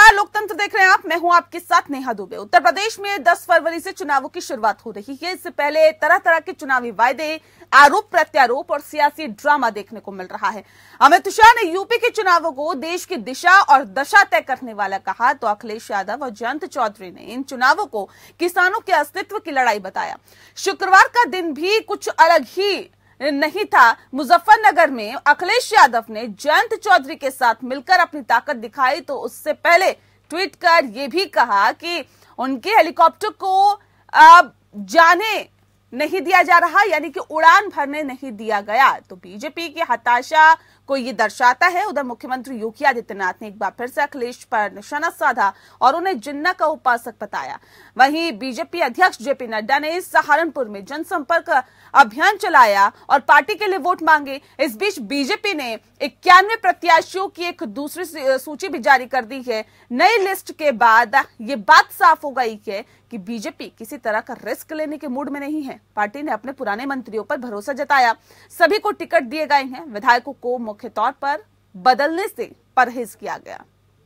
नमस्कार, लोकतंत्र देख रहे हैं आप। मैं हूं आपके साथ नेहा दुबे। उत्तर प्रदेश में 10 फरवरी से चुनावों की शुरुआत हो रही है। इससे पहले तरह तरह के चुनावी वायदे, आरोप प्रत्यारोप और सियासी ड्रामा देखने को मिल रहा है। अमित शाह ने यूपी के चुनावों को देश की दिशा और दशा तय करने वाला कहा, तो अखिलेश यादव और जयंत चौधरी ने इन चुनावों को किसानों के अस्तित्व की लड़ाई बताया। शुक्रवार का दिन भी कुछ अलग ही नहीं था। मुजफ्फरनगर में अखिलेश यादव ने जयंत चौधरी के साथ मिलकर अपनी ताकत दिखाई, तो उससे पहले ट्वीट कर यह भी कहा कि उनके हेलीकॉप्टर को जाने नहीं दिया जा रहा, यानी कि उड़ान भरने नहीं दिया गया। तो बीजेपी की हताशा को ये दर्शाता है। उधर मुख्यमंत्री योगी आदित्यनाथ ने एक बार फिर से अखिलेश पर निशाना साधा और उन्हें जिन्ना का उपासक बताया। वहीं बीजेपी अध्यक्ष जेपी नड्डा ने सहारनपुर में जनसंपर्क अभियान चलाया और पार्टी के लिए वोट मांगे। इस बीच बीजेपी ने 91 प्रत्याशियों की एक दूसरी सूची भी जारी कर दी है। नई लिस्ट के बाद ये बात साफ हो गई है कि बीजेपी किसी तरह का रिस्क लेने के मूड में नहीं है। पार्टी ने अपने पुराने मंत्रियों पर भरोसा जताया। सभी को टिकट दिए गए हैं। विधायकों को मुख्य तौर पर बदलने से परहेज किया गया।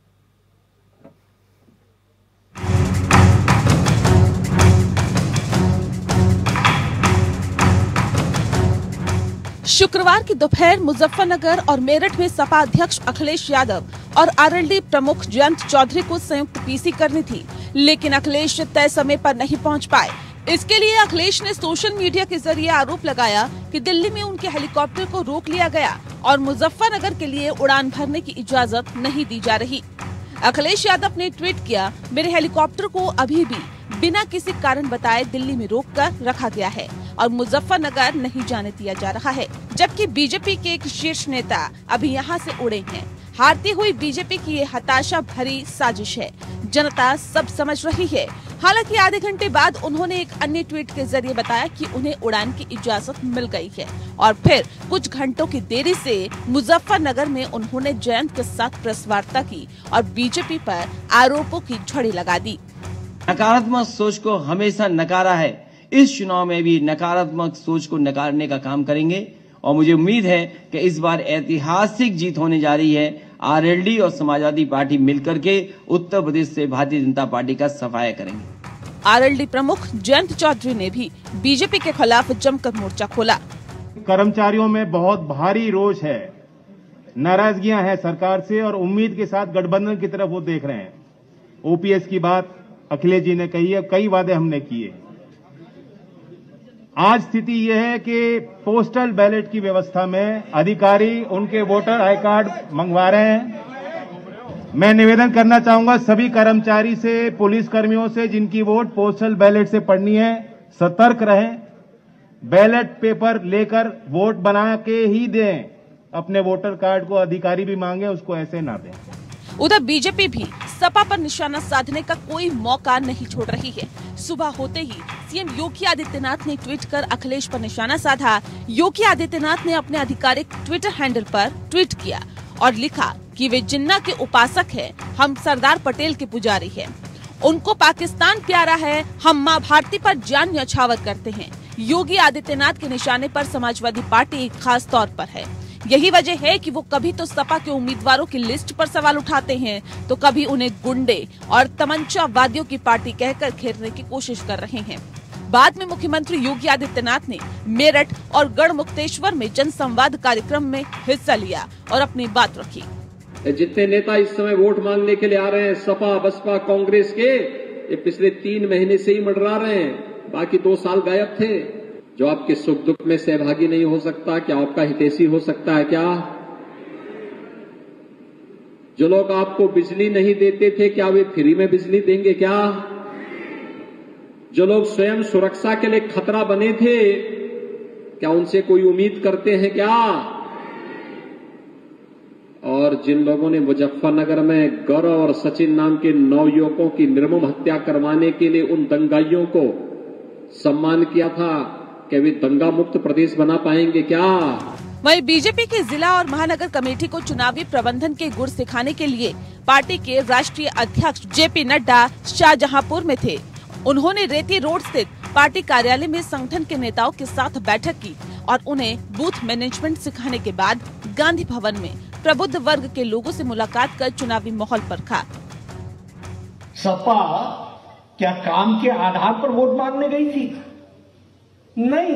शुक्रवार की दोपहर मुजफ्फरनगर और मेरठ में सपा अध्यक्ष अखिलेश यादव और आरएलडी प्रमुख जयंत चौधरी को संयुक्त पीसी करनी थी, लेकिन अखिलेश तय समय पर नहीं पहुंच पाए। इसके लिए अखिलेश ने सोशल मीडिया के जरिए आरोप लगाया कि दिल्ली में उनके हेलीकॉप्टर को रोक लिया गया और मुजफ्फरनगर के लिए उड़ान भरने की इजाजत नहीं दी जा रही। अखिलेश यादव ने ट्वीट किया, मेरे हेलीकॉप्टर को अभी भी बिना किसी कारण बताए दिल्ली में रोककर रखा गया है और मुजफ्फरनगर नहीं जाने दिया जा रहा है, जबकि बीजेपी के एक शीर्ष नेता अभी यहां से उड़े हैं। हारती हुई बीजेपी की ये हताशा भरी साजिश है, जनता सब समझ रही है। हालांकि आधे घंटे बाद उन्होंने एक अन्य ट्वीट के जरिए बताया कि उन्हें उड़ान की इजाजत मिल गई है और फिर कुछ घंटों की देरी से मुजफ्फरनगर में उन्होंने जयंत के साथ प्रेस वार्ता की और बीजेपी पर आरोपों की झड़ी लगा दी। नकारात्मक सोच को हमेशा नकारा है। इस चुनाव में भी नकारात्मक सोच को नकारने का काम करेंगे और मुझे उम्मीद है कि इस बार ऐतिहासिक जीत होने जा रही है। आरएलडी और समाजवादी पार्टी मिलकर के उत्तर प्रदेश से भारतीय जनता पार्टी का सफाया करेंगे। आरएलडी प्रमुख जयंत चौधरी ने भी बीजेपी के खिलाफ जमकर मोर्चा खोला। कर्मचारियों में बहुत भारी रोष है, नाराजगियां हैं सरकार से और उम्मीद के साथ गठबंधन की तरफ वो देख रहे हैं। ओपीएस की बात अखिलेश जी ने कही है, कई वादे हमने किए। आज स्थिति यह है कि पोस्टल बैलेट की व्यवस्था में अधिकारी उनके वोटर आई कार्ड मंगवा रहे हैं। मैं निवेदन करना चाहूंगा सभी कर्मचारी से, पुलिस कर्मियों से जिनकी वोट पोस्टल बैलेट से पड़नी है, सतर्क रहें। बैलेट पेपर लेकर वोट बना के ही दें। अपने वोटर कार्ड को अधिकारी भी मांगे, उसको ऐसे ना दें। उधर बीजेपी भी सपा पर निशाना साधने का कोई मौका नहीं छोड़ रही है। सुबह होते ही सीएम योगी आदित्यनाथ ने ट्वीट कर अखिलेश पर निशाना साधा। योगी आदित्यनाथ ने अपने आधिकारिक ट्विटर हैंडल पर ट्वीट किया और लिखा कि वे जिन्ना के उपासक हैं, हम सरदार पटेल के पुजारी हैं। उनको पाकिस्तान प्यारा है, हम माँ भारती पर जान न्यौछावर करते हैं। योगी आदित्यनाथ के निशाने पर समाजवादी पार्टी खास तौर पर है। यही वजह है कि वो कभी तो सपा के उम्मीदवारों की लिस्ट पर सवाल उठाते हैं, तो कभी उन्हें गुंडे और तमंचावादियों की पार्टी कहकर घेरने की कोशिश कर रहे हैं। बाद में मुख्यमंत्री योगी आदित्यनाथ ने मेरठ और गढ़मुक्तेश्वर में जनसंवाद कार्यक्रम में हिस्सा लिया और अपनी बात रखी। जितने नेता इस समय वोट मांगने के लिए आ रहे हैं, सपा बसपा कांग्रेस के, ये पिछले 3 महीने से ही मंडरा रहे हैं। बाकी 2 साल गायब थे। जो आपके सुख दुख में सहभागी नहीं हो सकता, क्या आपका हितैषी हो सकता है? क्या जो लोग आपको बिजली नहीं देते थे, क्या वे फ्री में बिजली देंगे? क्या जो लोग स्वयं सुरक्षा के लिए खतरा बने थे, क्या उनसे कोई उम्मीद करते हैं? क्या और जिन लोगों ने मुजफ्फरनगर में गौरव और सचिन नाम के 9 युवकों की निर्मम हत्या करवाने के लिए उन दंगाइयों को सम्मान किया था, क्या वे दंगा मुक्त प्रदेश बना पाएंगे? क्या वहीं बीजेपी के जिला और महानगर कमेटी को चुनावी प्रबंधन के गुर सिखाने के लिए पार्टी के राष्ट्रीय अध्यक्ष जेपी नड्डा शाहजहांपुर में थे। उन्होंने रेती रोड स्थित पार्टी कार्यालय में संगठन के नेताओं के साथ बैठक की और उन्हें बूथ मैनेजमेंट सिखाने के बाद गांधी भवन में प्रबुद्ध वर्ग के लोगों से मुलाकात कर चुनावी माहौल परखा। सपा क्या काम के आधार पर वोट मांगने गई थी? नहीं।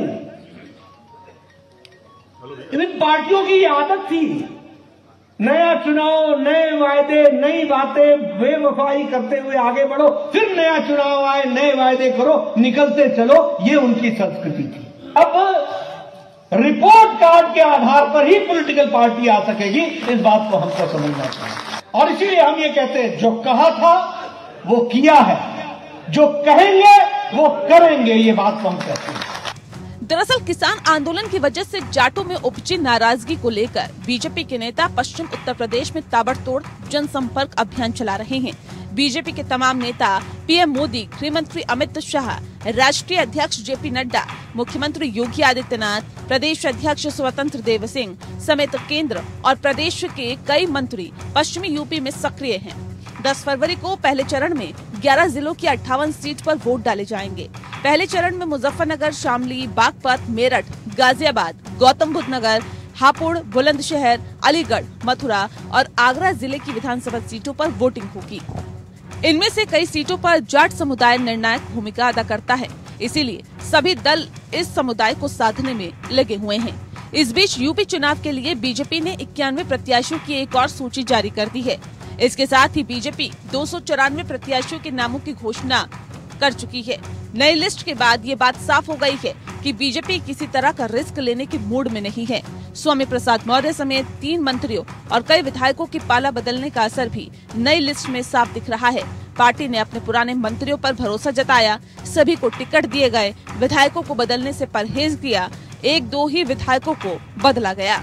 इन पार्टियों की ये आदत थी, नया चुनाव, नए वायदे, नई बातें, बेवफाई करते हुए आगे बढ़ो, फिर नया चुनाव आए, नए वायदे करो, निकलते चलो, ये उनकी संस्कृति थी। अब रिपोर्ट कार्ड के आधार पर ही पॉलिटिकल पार्टी आ सकेगी, इस बात को हमको समझना चाहिए। और इसीलिए हम ये कहते हैं, जो कहा था वो किया है, जो कहेंगे वो करेंगे, ये बात को हम कहते हैं। दरअसल किसान आंदोलन की वजह से जाटों में उपजी नाराजगी को लेकर बीजेपी के नेता पश्चिम उत्तर प्रदेश में ताबड़तोड़ जनसंपर्क अभियान चला रहे हैं। बीजेपी के तमाम नेता, पीएम मोदी, गृह मंत्री अमित शाह, राष्ट्रीय अध्यक्ष जेपी नड्डा, मुख्यमंत्री योगी आदित्यनाथ, प्रदेश अध्यक्ष स्वतंत्र देव सिंह समेत केंद्र और प्रदेश के कई मंत्री पश्चिमी यूपी में सक्रिय हैं। 10 फरवरी को पहले चरण में 11 जिलों की 58 सीट पर वोट डाले जाएंगे। पहले चरण में मुजफ्फरनगर, शामली, बागपत, मेरठ, गाजियाबाद, गौतम बुद्ध नगर, हापुड़, बुलंदशहर, अलीगढ़, मथुरा और आगरा जिले की विधानसभा सीटों पर वोटिंग होगी। इनमें से कई सीटों पर जाट समुदाय निर्णायक भूमिका अदा करता है, इसीलिए सभी दल इस समुदाय को साधने में लगे हुए हैं। इस बीच यूपी चुनाव के लिए बीजेपी ने 91 प्रत्याशियों की एक और सूची जारी कर दी है। इसके साथ ही बीजेपी 294 प्रत्याशियों के नामों की घोषणा कर चुकी है। नई लिस्ट के बाद ये बात साफ हो गई है कि बीजेपी किसी तरह का रिस्क लेने की मूड में नहीं है। स्वामी प्रसाद मौर्य समेत 3 मंत्रियों और कई विधायकों की पाला बदलने का असर भी नई लिस्ट में साफ दिख रहा है। पार्टी ने अपने पुराने मंत्रियों पर भरोसा जताया, सभी को टिकट दिए गए, विधायकों को बदलने से परहेज किया, 1-2 ही विधायकों को बदला गया।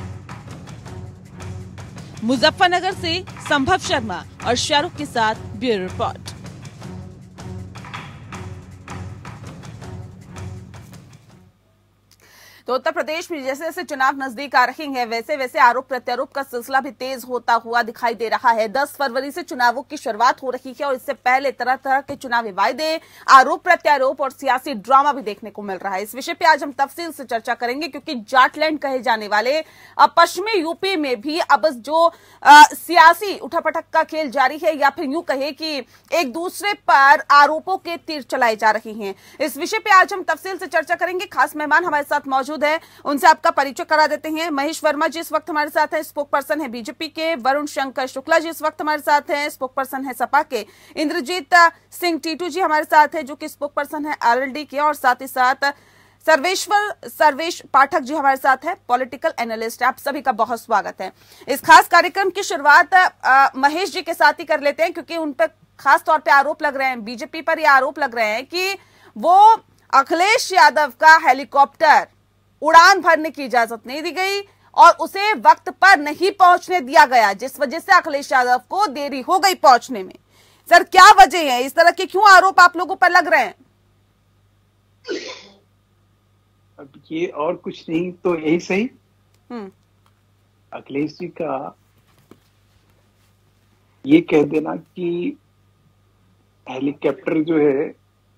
मुजफ्फरनगर से संभव शर्मा और शाहरुख के साथ ब्यूरो रिपोर्ट। तो उत्तर प्रदेश में जैसे जैसे चुनाव नजदीक आ रही हैं, वैसे वैसे आरोप प्रत्यारोप का सिलसिला भी तेज होता हुआ दिखाई दे रहा है। 10 फरवरी से चुनावों की शुरुआत हो रही है और इससे पहले तरह तरह के चुनावी वायदे, आरोप प्रत्यारोप और सियासी ड्रामा भी देखने को मिल रहा है। इस विषय पे आज हम तफसील से चर्चा करेंगे, क्योंकि जाटलैंड कहे जाने वाले पश्चिमी यूपी में भी अब जो सियासी उठापटक का खेल जारी है, या फिर यूं कहे कि एक दूसरे पर आरोपों के तीर चलाए जा रहे हैं। इस विषय पे आज हम तफसील से चर्चा करेंगे। खास मेहमान हमारे साथ मौजूद है, उनसे आपका परिचय करा देते हैं। महेश वर्मा जी इस वक्त हमारे साथ हैं, स्पोक पर्सन है बीजेपी के। वरुण शंकर शुक्ला जी इस वक्त हमारे साथ हैं, स्पोक पर्सन है सपा के। इंद्रजीत सिंह टीटू जी हमारे साथ है, जो कि स्पोक पर्सन है आरएलडी के। और साथ ही साथ सर्वेश पाठक जी हमारे साथ है, पॉलिटिकल एनालिस्ट। आप सभी का बहुत स्वागत है। इस खास कार्यक्रम की शुरुआत महेश जी के साथ ही कर लेते हैं, क्योंकि उन पर खास तौर पे आरोप लग रहे हैं, बीजेपी पर ये आरोप लग रहे हैं कि वो अखिलेश यादव का हेलीकॉप्टर उड़ान भरने की इजाजत नहीं दी गई और उसे वक्त पर नहीं पहुंचने दिया गया, जिस वजह से अखिलेश यादव को देरी हो गई पहुंचने में। सर, क्या वजह है? इस तरह के क्यों आरोप आप लोगों पर लग रहे हैं? अब ये और कुछ नहीं तो यही सही। अखिलेश जी का ये कह देना कि हेलीकॉप्टर जो है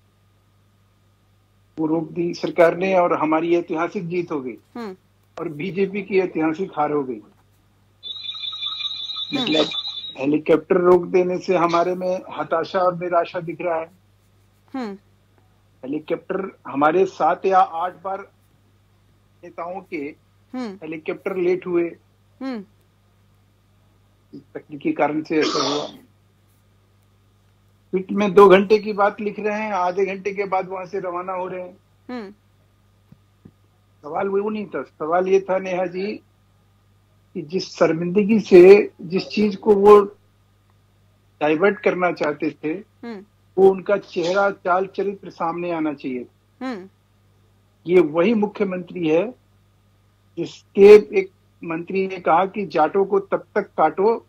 वो रोक दी सरकार ने और हमारी ऐतिहासिक जीत हो गई और बीजेपी की ऐतिहासिक हार हो गई। मतलब हेलीकॉप्टर रोक देने से हमारे में हताशा और निराशा दिख रहा है। हेलीकॉप्टर हमारे 7 या 8 बार नेताओं के हेलीकॉप्टर लेट हुए, तकनीकी कारण से ऐसा हुआ। ट्वीट में 2 घंटे की बात लिख रहे हैं, आधे घंटे के बाद वहां से रवाना हो रहे हैं। सवाल वो नहीं था, सवाल ये था नेहा जी कि जिस शर्मिंदगी से जिस चीज को वो डाइवर्ट करना चाहते थे, वो उनका चेहरा चाल चरित्र सामने आना चाहिए। ये वही मुख्यमंत्री है जिसके एक मंत्री ने कहा कि जाटों को तब तक काटो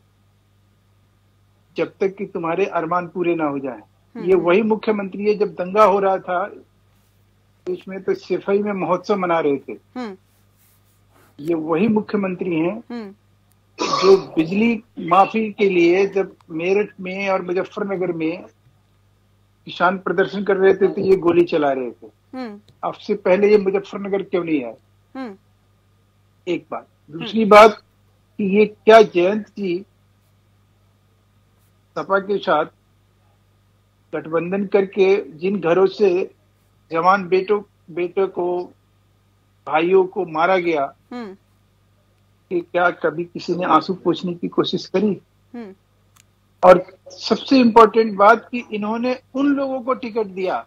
जब तक कि तुम्हारे अरमान पूरे ना हो जाए। ये वही मुख्यमंत्री है, जब दंगा हो रहा था देश में तो सिफाई में महोत्सव मना रहे थे। ये वही मुख्यमंत्री हैं जो बिजली माफी के लिए जब मेरठ में और मुजफ्फरनगर में किसान प्रदर्शन कर रहे थे तो ये गोली चला रहे थे। अब से पहले ये मुजफ्फरनगर क्यों नहीं आए? एक बात। दूसरी बात कि ये क्या जयंत जी सपा के साथ गठबंधन करके जिन घरों से जवान बेटों को, भाइयों को मारा गया, कि क्या कभी किसी ने आंसू पोंछने की कोशिश करी? और सबसे इम्पोर्टेंट बात कि इन्होंने उन लोगों को टिकट दिया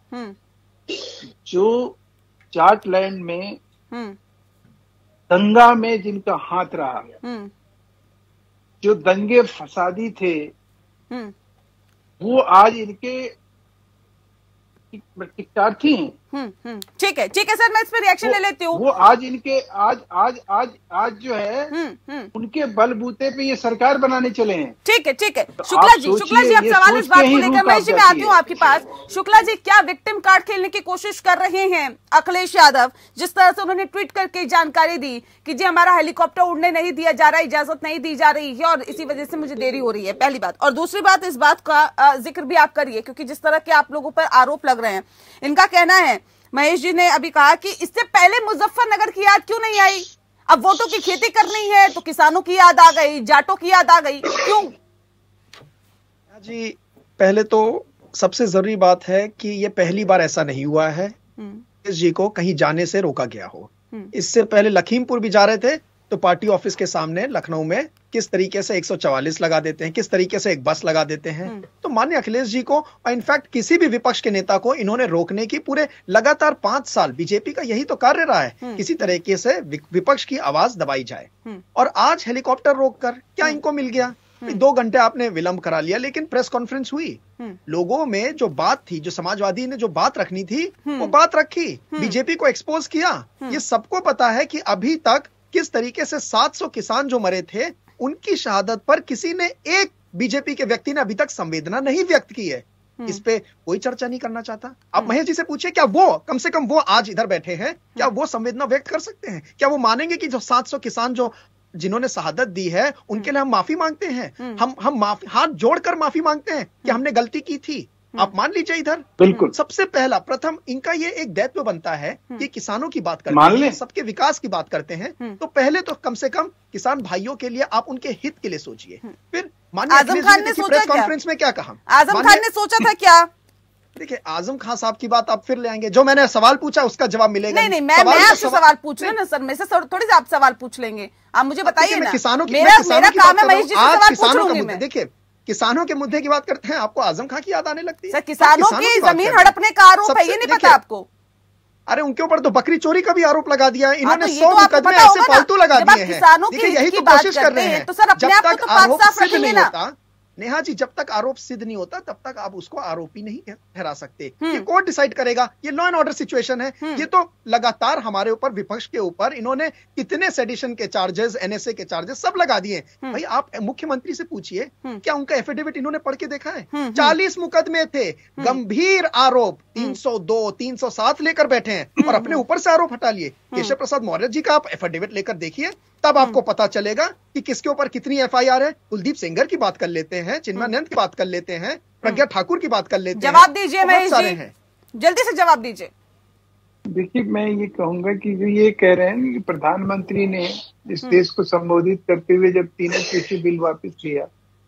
जो जाट लैंड में दंगा में जिनका हाथ रहा, जो दंगे फसादी थे, वो आज इनके टिकटार्थी हैं। ठीक है सर, मैं इस पर रिएक्शन ले लेती हूँ। वो आज इनके आज जो है उनके बलबूते पे ये सरकार बनाने चले हैं। ठीक है शुक्ला जी अब सवाल इस बात को लेकर महेश जी मैं आती हूँ आपके पास। शुक्ला जी, क्या विक्टिम कार्ड खेलने की कोशिश कर रहे हैं अखिलेश यादव? जिस तरह से उन्होंने ट्वीट करके जानकारी दी कि जी हमारा हेलीकॉप्टर उड़ने नहीं दिया जा रहा, इजाजत नहीं दी जा रही है और इसी वजह से मुझे देरी हो रही है, पहली बात। और दूसरी बात, इस बात का जिक्र भी आप करिए क्योंकि जिस तरह के आप लोगों पर आरोप लग रहे हैं, इनका कहना है, महेश जी ने अभी कहा कि इससे पहले मुजफ्फरनगर की याद क्यों नहीं आई? अब वोटों की खेती करनी है तो किसानों की याद आ गई, जाटों की याद आ गई, क्यों? जी, पहले तो सबसे जरूरी बात है कि ये पहली बार ऐसा नहीं हुआ है जी को कहीं जाने से रोका गया हो। इससे पहले लखीमपुर भी जा रहे थे तो पार्टी ऑफिस के सामने लखनऊ में किस तरीके से 144 लगा देते हैं, किस तरीके से एक बस लगा देते हैं। तो माननीय अखिलेश जी को और इनफैक्ट किसी भी विपक्ष के नेता को इन्होंने रोकने की पूरे लगातार 5 साल बीजेपी का यही तो कार्य रहा है, किसी तरीके से विपक्ष की आवाज दबाई जाए। और आज हेलीकॉप्टर रोककर क्या इनको मिल गया? 2 घंटे आपने विलंब करा लिया, लेकिन प्रेस कॉन्फ्रेंस हुई, लोगों में जो बात थी, जो समाजवादी ने जो बात रखनी थी वो बात रखी, बीजेपी को एक्सपोज किया। ये सबको पता है कि अभी तक किस तरीके से 700 किसान जो मरे थे उनकी शहादत पर किसी ने, एक बीजेपी के व्यक्ति ने अभी तक संवेदना नहीं व्यक्त की है। इस पे कोई चर्चा नहीं करना चाहता। अब महेश जी से पूछिए, क्या वो कम से कम वो आज इधर बैठे हैं, क्या वो संवेदना व्यक्त कर सकते हैं? क्या वो मानेंगे कि जो 700 किसान जो जिन्होंने शहादत दी है उनके लिए हम माफी मांगते हैं? हम माफी हाथ जोड़कर माफी मांगते हैं कि हमने गलती की थी। आप मान लीजिए इधर बिल्कुल सबसे पहला प्रथम इनका ये एक दायित्व बनता है कि किसानों की बात करते हैं, सबके विकास की बात करते हैं, तो पहले तो कम से कम किसान भाइयों के लिए आप उनके हित के लिए सोचिए। फिर माननीय आजम खान ने सोचा, प्रेस कॉन्फ्रेंस में क्या कहा? आजम खान ने सोचा था क्या? देखिए, आजम खान साहब की बात आप फिर ले आएंगे, जो मैंने सवाल पूछा उसका जवाब मिलेगा। नहीं, मैं आपसे सवाल पूछ रही हूँ ना सर, मेरे से थोड़ी सी आप सवाल पूछ लेंगे, आप मुझे बताइए ना। किसानों की मेरा काम है महेश जी से सवाल पूछ लूंगी मैं। देखिए, किसानों के मुद्दे की बात करते हैं, आपको आजम खान की याद आने लगती है। सर, किसानों की जमीन हड़पने का आरोप है, ये नहीं पता आपको? अरे उनके ऊपर तो बकरी चोरी का भी आरोप लगा दिया है इन्होंने। 100 मुकदमे ऐसे फालतू लगा दिए हैं। देखिए, यही तो कोशिश कर रहे हैं। जब तक आरोप सिद्ध नहीं होता, नेहा जी, जब तक आरोप सिद्ध नहीं होता तब तक आप उसको आरोपी नहीं ठहरा सकते। ये कोर्ट डिसाइड करेगा। ये लॉ एंड ऑर्डर सिचुएशन है। ये तो लगातार हमारे ऊपर, विपक्ष के ऊपर इन्होंने कितने सेडिशन के चार्जेस, एनएसए के चार्जेस सब लगा दिए। भाई, आप मुख्यमंत्री से पूछिए, क्या उनका एफिडेविट इन्होंने पढ़ के देखा है? 40 मुकदमे थे, गंभीर आरोप, 302, 307 लेकर बैठे हैं और अपने ऊपर से आरोप हटा लिए। केशव प्रसाद मौर्य जी का आप एफिडेविट लेकर देखिए, तब आपको पता चलेगा कि किसके ऊपर कितनी एफआईआर है। कुलदीप सेंगर की बात कर लेते हैं, चिन्मयानंद की बात कर लेते हैं, प्रज्ञा ठाकुर की बात कर लेते हैं। जवाब दीजिए महेश जी, जल्दी से जवाब दीजिए। देखिए, मैं ये कहूंगा कि जो ये कह रहे हैं कि प्रधानमंत्री ने इस देश को संबोधित करते हुए जब तीनों कृषि बिल वापस लिया,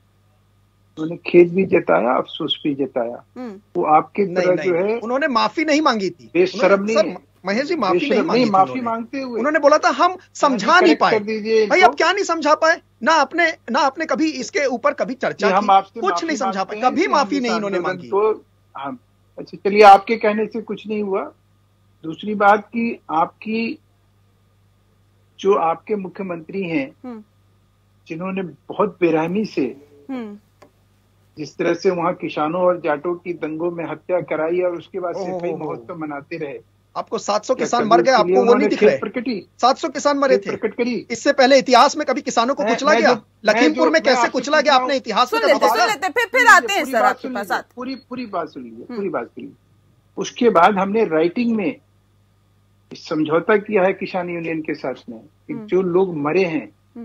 उन्होंने खेद भी जताया, अफसोस भी जताया। वो आपके तरह जो है, उन्होंने माफी नहीं मांगी थी। बेशर्म नहीं, महेश जी, माफी नहीं माफी मांगते हुए उन्होंने बोला था हम समझा नहीं पाए। भाई, अब क्या नहीं समझा पाए? ना आपने कभी इसके ऊपर कभी चर्चा की, कुछ नहीं समझा पाए, कभी माफी नहीं इन्होंने मांगी। तो अच्छा, चलिए, आपके कहने से कुछ नहीं हुआ। दूसरी बात कि आपकी जो आपके मुख्यमंत्री हैं, जिन्होंने बहुत बेरहमी से जिस तरह से वहां किसानों और जाटों की दंगों में हत्या कराई और उसके बाद सिपाही महोत्सव मनाते रहे। आपको 700 किसान मर गए, आपको वो नहीं दिख रहे? 700 किसान मरे थे। प्रकट करी। इससे पहले इतिहास में कभी किसानों को कुचला गया? लखीमपुर में कैसे कुचला गया आपने इतिहास में? फिर आते हैं सर आपके पास। पूरी बात सुनिए। उसके बाद हमने राइटिंग में समझौता किया है किसान यूनियन के साथ में कि जो लोग मरे हैं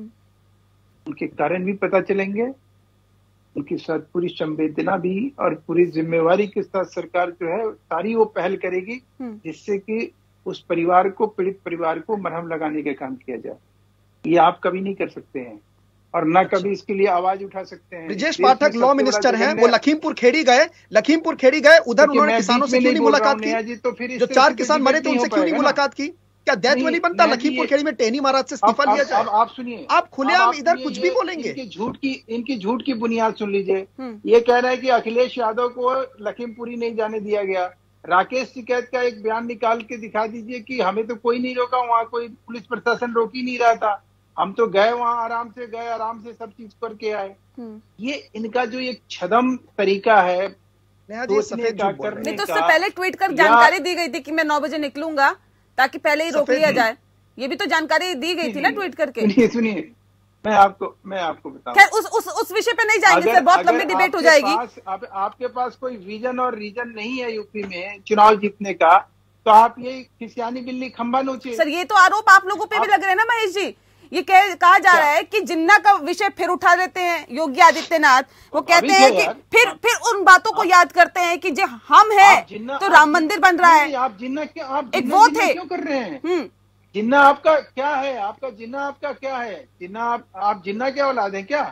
उनके कारण भी पता चलेंगे, उनके साथ पूरी संवेदना भी और पूरी जिम्मेवारी के साथ सरकार जो है सारी वो पहल करेगी जिससे कि उस परिवार को, पीड़ित परिवार को मरहम लगाने का काम किया जाए। ये आप कभी नहीं कर सकते हैं। और न कभी इसके लिए आवाज उठा सकते हैं। ब्रिजेश पाठक लॉ मिनिस्टर हैं, वो लखीमपुर खेड़ी गए, उधर उन्होंने किसानों से क्यों नहीं मुलाकात की? तो फिर जो 4 किसान मरे थे उनसे क्यों नहीं मुलाकात की? क्या दायित्व नहीं बनता लखीमपुर खेड़ी में टेनी महाराज से इस्तीफा लिया जाए? आप सुनिए, आप खुलेआम इधर कुछ भी बोलेंगे। इनकी झूठ की बुनियाद सुन लीजिए। ये कह रहे हैं कि अखिलेश यादव को लखीमपुरी नहीं जाने दिया गया। राकेश टिकैत का एक बयान निकाल के दिखा दीजिए कि हमें तो कोई नहीं रोका, वहाँ कोई पुलिस प्रशासन रोक ही नहीं रहा था, हम तो गए वहाँ आराम से सब चीज करके आए। ये इनका जो एक छदम तरीका है सोचने का, करने नहीं तो उससे पहले ट्वीट कर जानकारी दी गई थी कि मैं 9 बजे निकलूंगा ताकि पहले ही रोक लिया जाए। ये भी तो जानकारी दी गई थी ना ट्वीट करके। सुनिए मैं आपको बताऊं। खैर उस विषय पे नहीं जाएंगे सर, बहुत लंबी डिबेट हो जाएगी। आपके पास कोई विजन और रीजन नहीं है यूपी में चुनाव जीतने का, तो आप ये खिसियानी बिल्ली खंबा नोचे। सर ये तो आरोप आप लोगों पे भी लग रहे हैं ना महेश जी। ये कहा जा रहा है कि जिन्ना का विषय फिर उठा देते हैं योगी आदित्यनाथ। वो कहते हैं कि फिर उन बातों को याद करते हैं कि जो हम हैं तो राम मंदिर बन रहा है। आप जिन्ना एक वो थे क्यों कर रहे हैं? जिन्ना आपका क्या है? आपका क्या है? जिन्ना आप जिन्ना क्या औलाद है क्या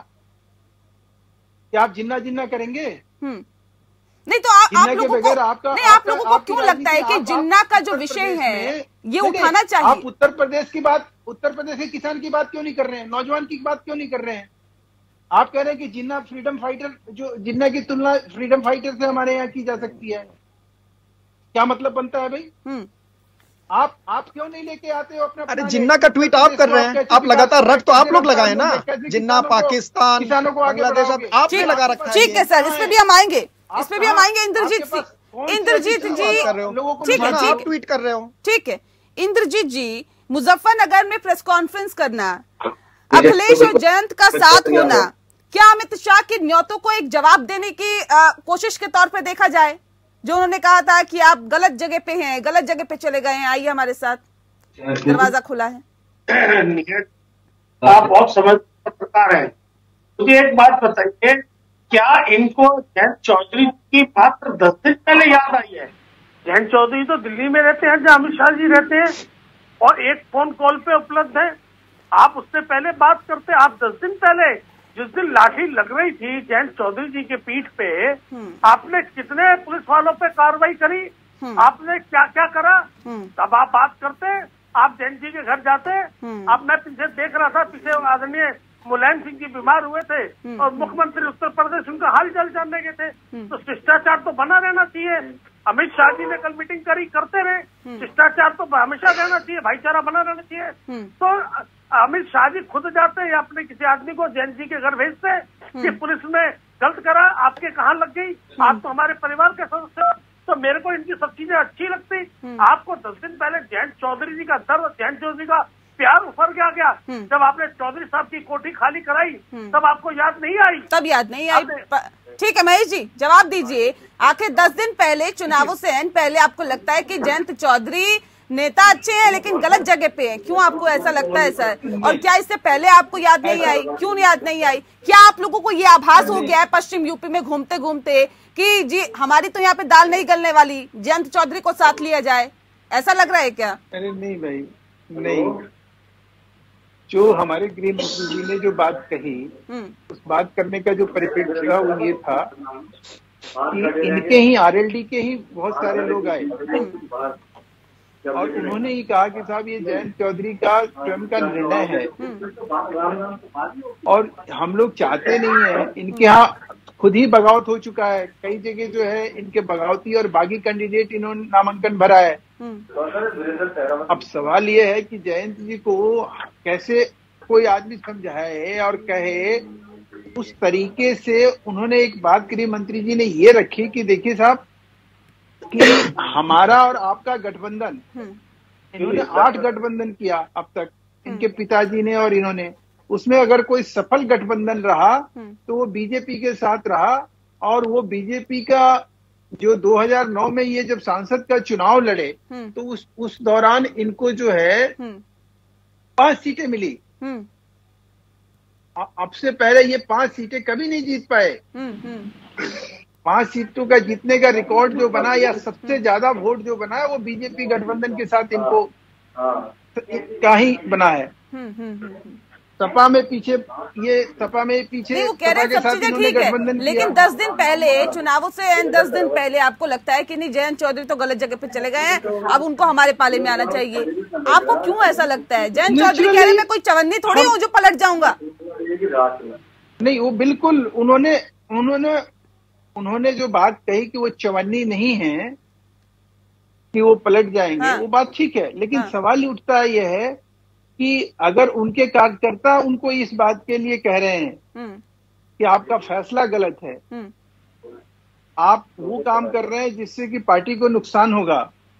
आप जिन्ना करेंगे? नहीं तो आप लोगों को क्यों लगता है कि जिन्ना का जो विषय है ये उठाना चाहिए? आप उत्तर प्रदेश के किसान की बात क्यों नहीं कर रहे हैं? नौजवान की बात क्यों नहीं कर रहे हैं? आप कह रहे हैं कि जिन्ना फ्रीडम फाइटर, जो जिन्ना की तुलना फ्रीडम फाइटर से हमारे यहाँ की जा सकती है, क्या मतलब बनता है भाई? आप क्यों नहीं लेके आते हो अपना? अरे जिन्ना का ट्वीट आप कर रहे हैं, आप लगातार रट तो आप लोग लगाए ना, जिन्ना पाकिस्तान किसानों को आगे बांग्लादेश आपने लगा रखा है। ठीक है सर, इस पे भी हम आएंगे। इंद्रजीत जी ठीक है, ट्वीट कर रहे हो। ठीक है इंद्रजीत जी, मुजफ्फरनगर में प्रेस कॉन्फ्रेंस करना, अखिलेश और जयंत का साथ होना, क्या अमित शाह की न्योतों को एक जवाब देने की कोशिश के तौर पर देखा जाए? जो उन्होंने कहा था कि आप गलत जगह पे हैं, गलत जगह पे चले गए हैं, आइए हमारे साथ, दरवाजा खुला है। आप बहुत समझदार हैं। मुझे एक बात बताइए, क्या इनको जयंत चौधरी की बात 10 दिन पहले याद आई है? जयंत चौधरी तो दिल्ली में रहते हैं जहां अमित शाह जी रहते हैं और एक फोन कॉल पे उपलब्ध है। आप उससे पहले बात करते, आप 10 दिन पहले जिस दिन लाठी लग रही थी जयंत चौधरी जी के पीठ पे, आपने कितने पुलिस वालों पे कार्रवाई करी? आपने क्या क्या करा? तब आप बात करते, आप जयंत जी के घर जाते। अब मैं पीछे देख रहा था, पीछे आदरणीय मुलायम सिंह जी बीमार हुए थे और मुख्यमंत्री उत्तर प्रदेश उनका हाल चाल जानने के थे। तो शिष्टाचार तो बना रहना चाहिए। अमित शाह जी ने कल मीटिंग करी, करते रहे। शिष्टाचार तो हमेशा रहना चाहिए, भाईचारा बना रहना चाहिए। तो अमित शाह जी खुद जाते या अपने किसी आदमी को जयंत जी के घर भेजते कि पुलिस ने गलत करा, आपके कहाँ लग गई, आप तो हमारे परिवार के सदस्य हो। तो मेरे को इनकी सब चीजें अच्छी लगती। आपको 10 दिन पहले जयंत चौधरी जी का दर्द, जयंत चौधरी का प्यार उफर गया जब आपने चौधरी साहब की कोठी खाली कराई, तब आपको याद नहीं आई? तब याद नहीं आई। ठीक है महेश जी, जवाब दीजिए। आखिर 10 दिन पहले, चुनावों से पहले आपको लगता है कि जयंत चौधरी नेता अच्छे हैं लेकिन गलत जगह पे हैं, क्यों आपको ऐसा लगता है सर? और क्या इससे पहले आपको याद नहीं आई? क्यों याद नहीं आई? क्या आप लोगों को ये आभास हो गया है पश्चिम यूपी में घूमते घूमते कि जी हमारी तो यहाँ पे दाल नहीं गलने वाली, जयंत चौधरी को साथ लिया जाए, ऐसा लग रहा है क्या? अरे नहीं भाई, नहीं। जो हमारे गृह मंत्री जी ने जो बात कही, उस बात करने का जो परिप्रेक्ष्य था वो ये था कि इनके ही आरएलडी के ही बहुत सारे लोग आए और उन्होंने ही कहा कि साहब ये जयंत चौधरी का स्वयं का निर्णय है और हम लोग चाहते नहीं है। इनके यहाँ खुद ही बगावत हो चुका है, कई जगह जो है इनके बगावती और बागी कैंडिडेट इन्होंने नामांकन भरा है। अब सवाल ये है कि जयंत जी को कैसे कोई आदमी समझाए और कहे, उस तरीके से उन्होंने एक बात गृह मंत्री जी ने ये रखी कि देखिए साहब कि हमारा और आपका गठबंधन, इन्होंने 8 गठबंधन किया अब तक, इनके पिताजी ने और इन्होंने, उसमें अगर कोई सफल गठबंधन रहा तो वो बीजेपी के साथ रहा। और वो बीजेपी का जो 2009 में ये जब सांसद का चुनाव लड़े तो उस दौरान इनको जो है 5 सीटें मिली। अब से पहले ये 5 सीटें कभी नहीं जीत पाए। 5 सीटों का जीतने का रिकॉर्ड जो बना या सबसे ज्यादा वोट जो बना है वो बीजेपी गठबंधन के साथ इनको का ही बना है। सपा में पीछे नहीं, वो कह रहे हैं सब चीजें ठीक है, लेकिन 10 दिन पहले चुनावों से 10 दिन पहले आपको लगता है कि नहीं जयंत चौधरी तो गलत जगह पे चले गए हैं, अब उनको हमारे पाले में आना चाहिए? आपको क्यों ऐसा लगता है? जयंत चौधरी कह रहे हैं मैं कोई चवन्नी थोड़ी हूँ जो पलट जाऊंगा। नहीं, वो बिल्कुल उन्होंने जो बात कही कि वो चवन्नी नहीं है कि वो पलट जाएंगे, हाँ। वो बात ठीक है, लेकिन हाँ। सवाल उठता है यह है कि अगर उनके कार्यकर्ता उनको इस बात के लिए कह रहे हैं कि आपका फैसला गलत है, आप वो काम कर रहे हैं जिससे कि पार्टी को नुकसान होगा,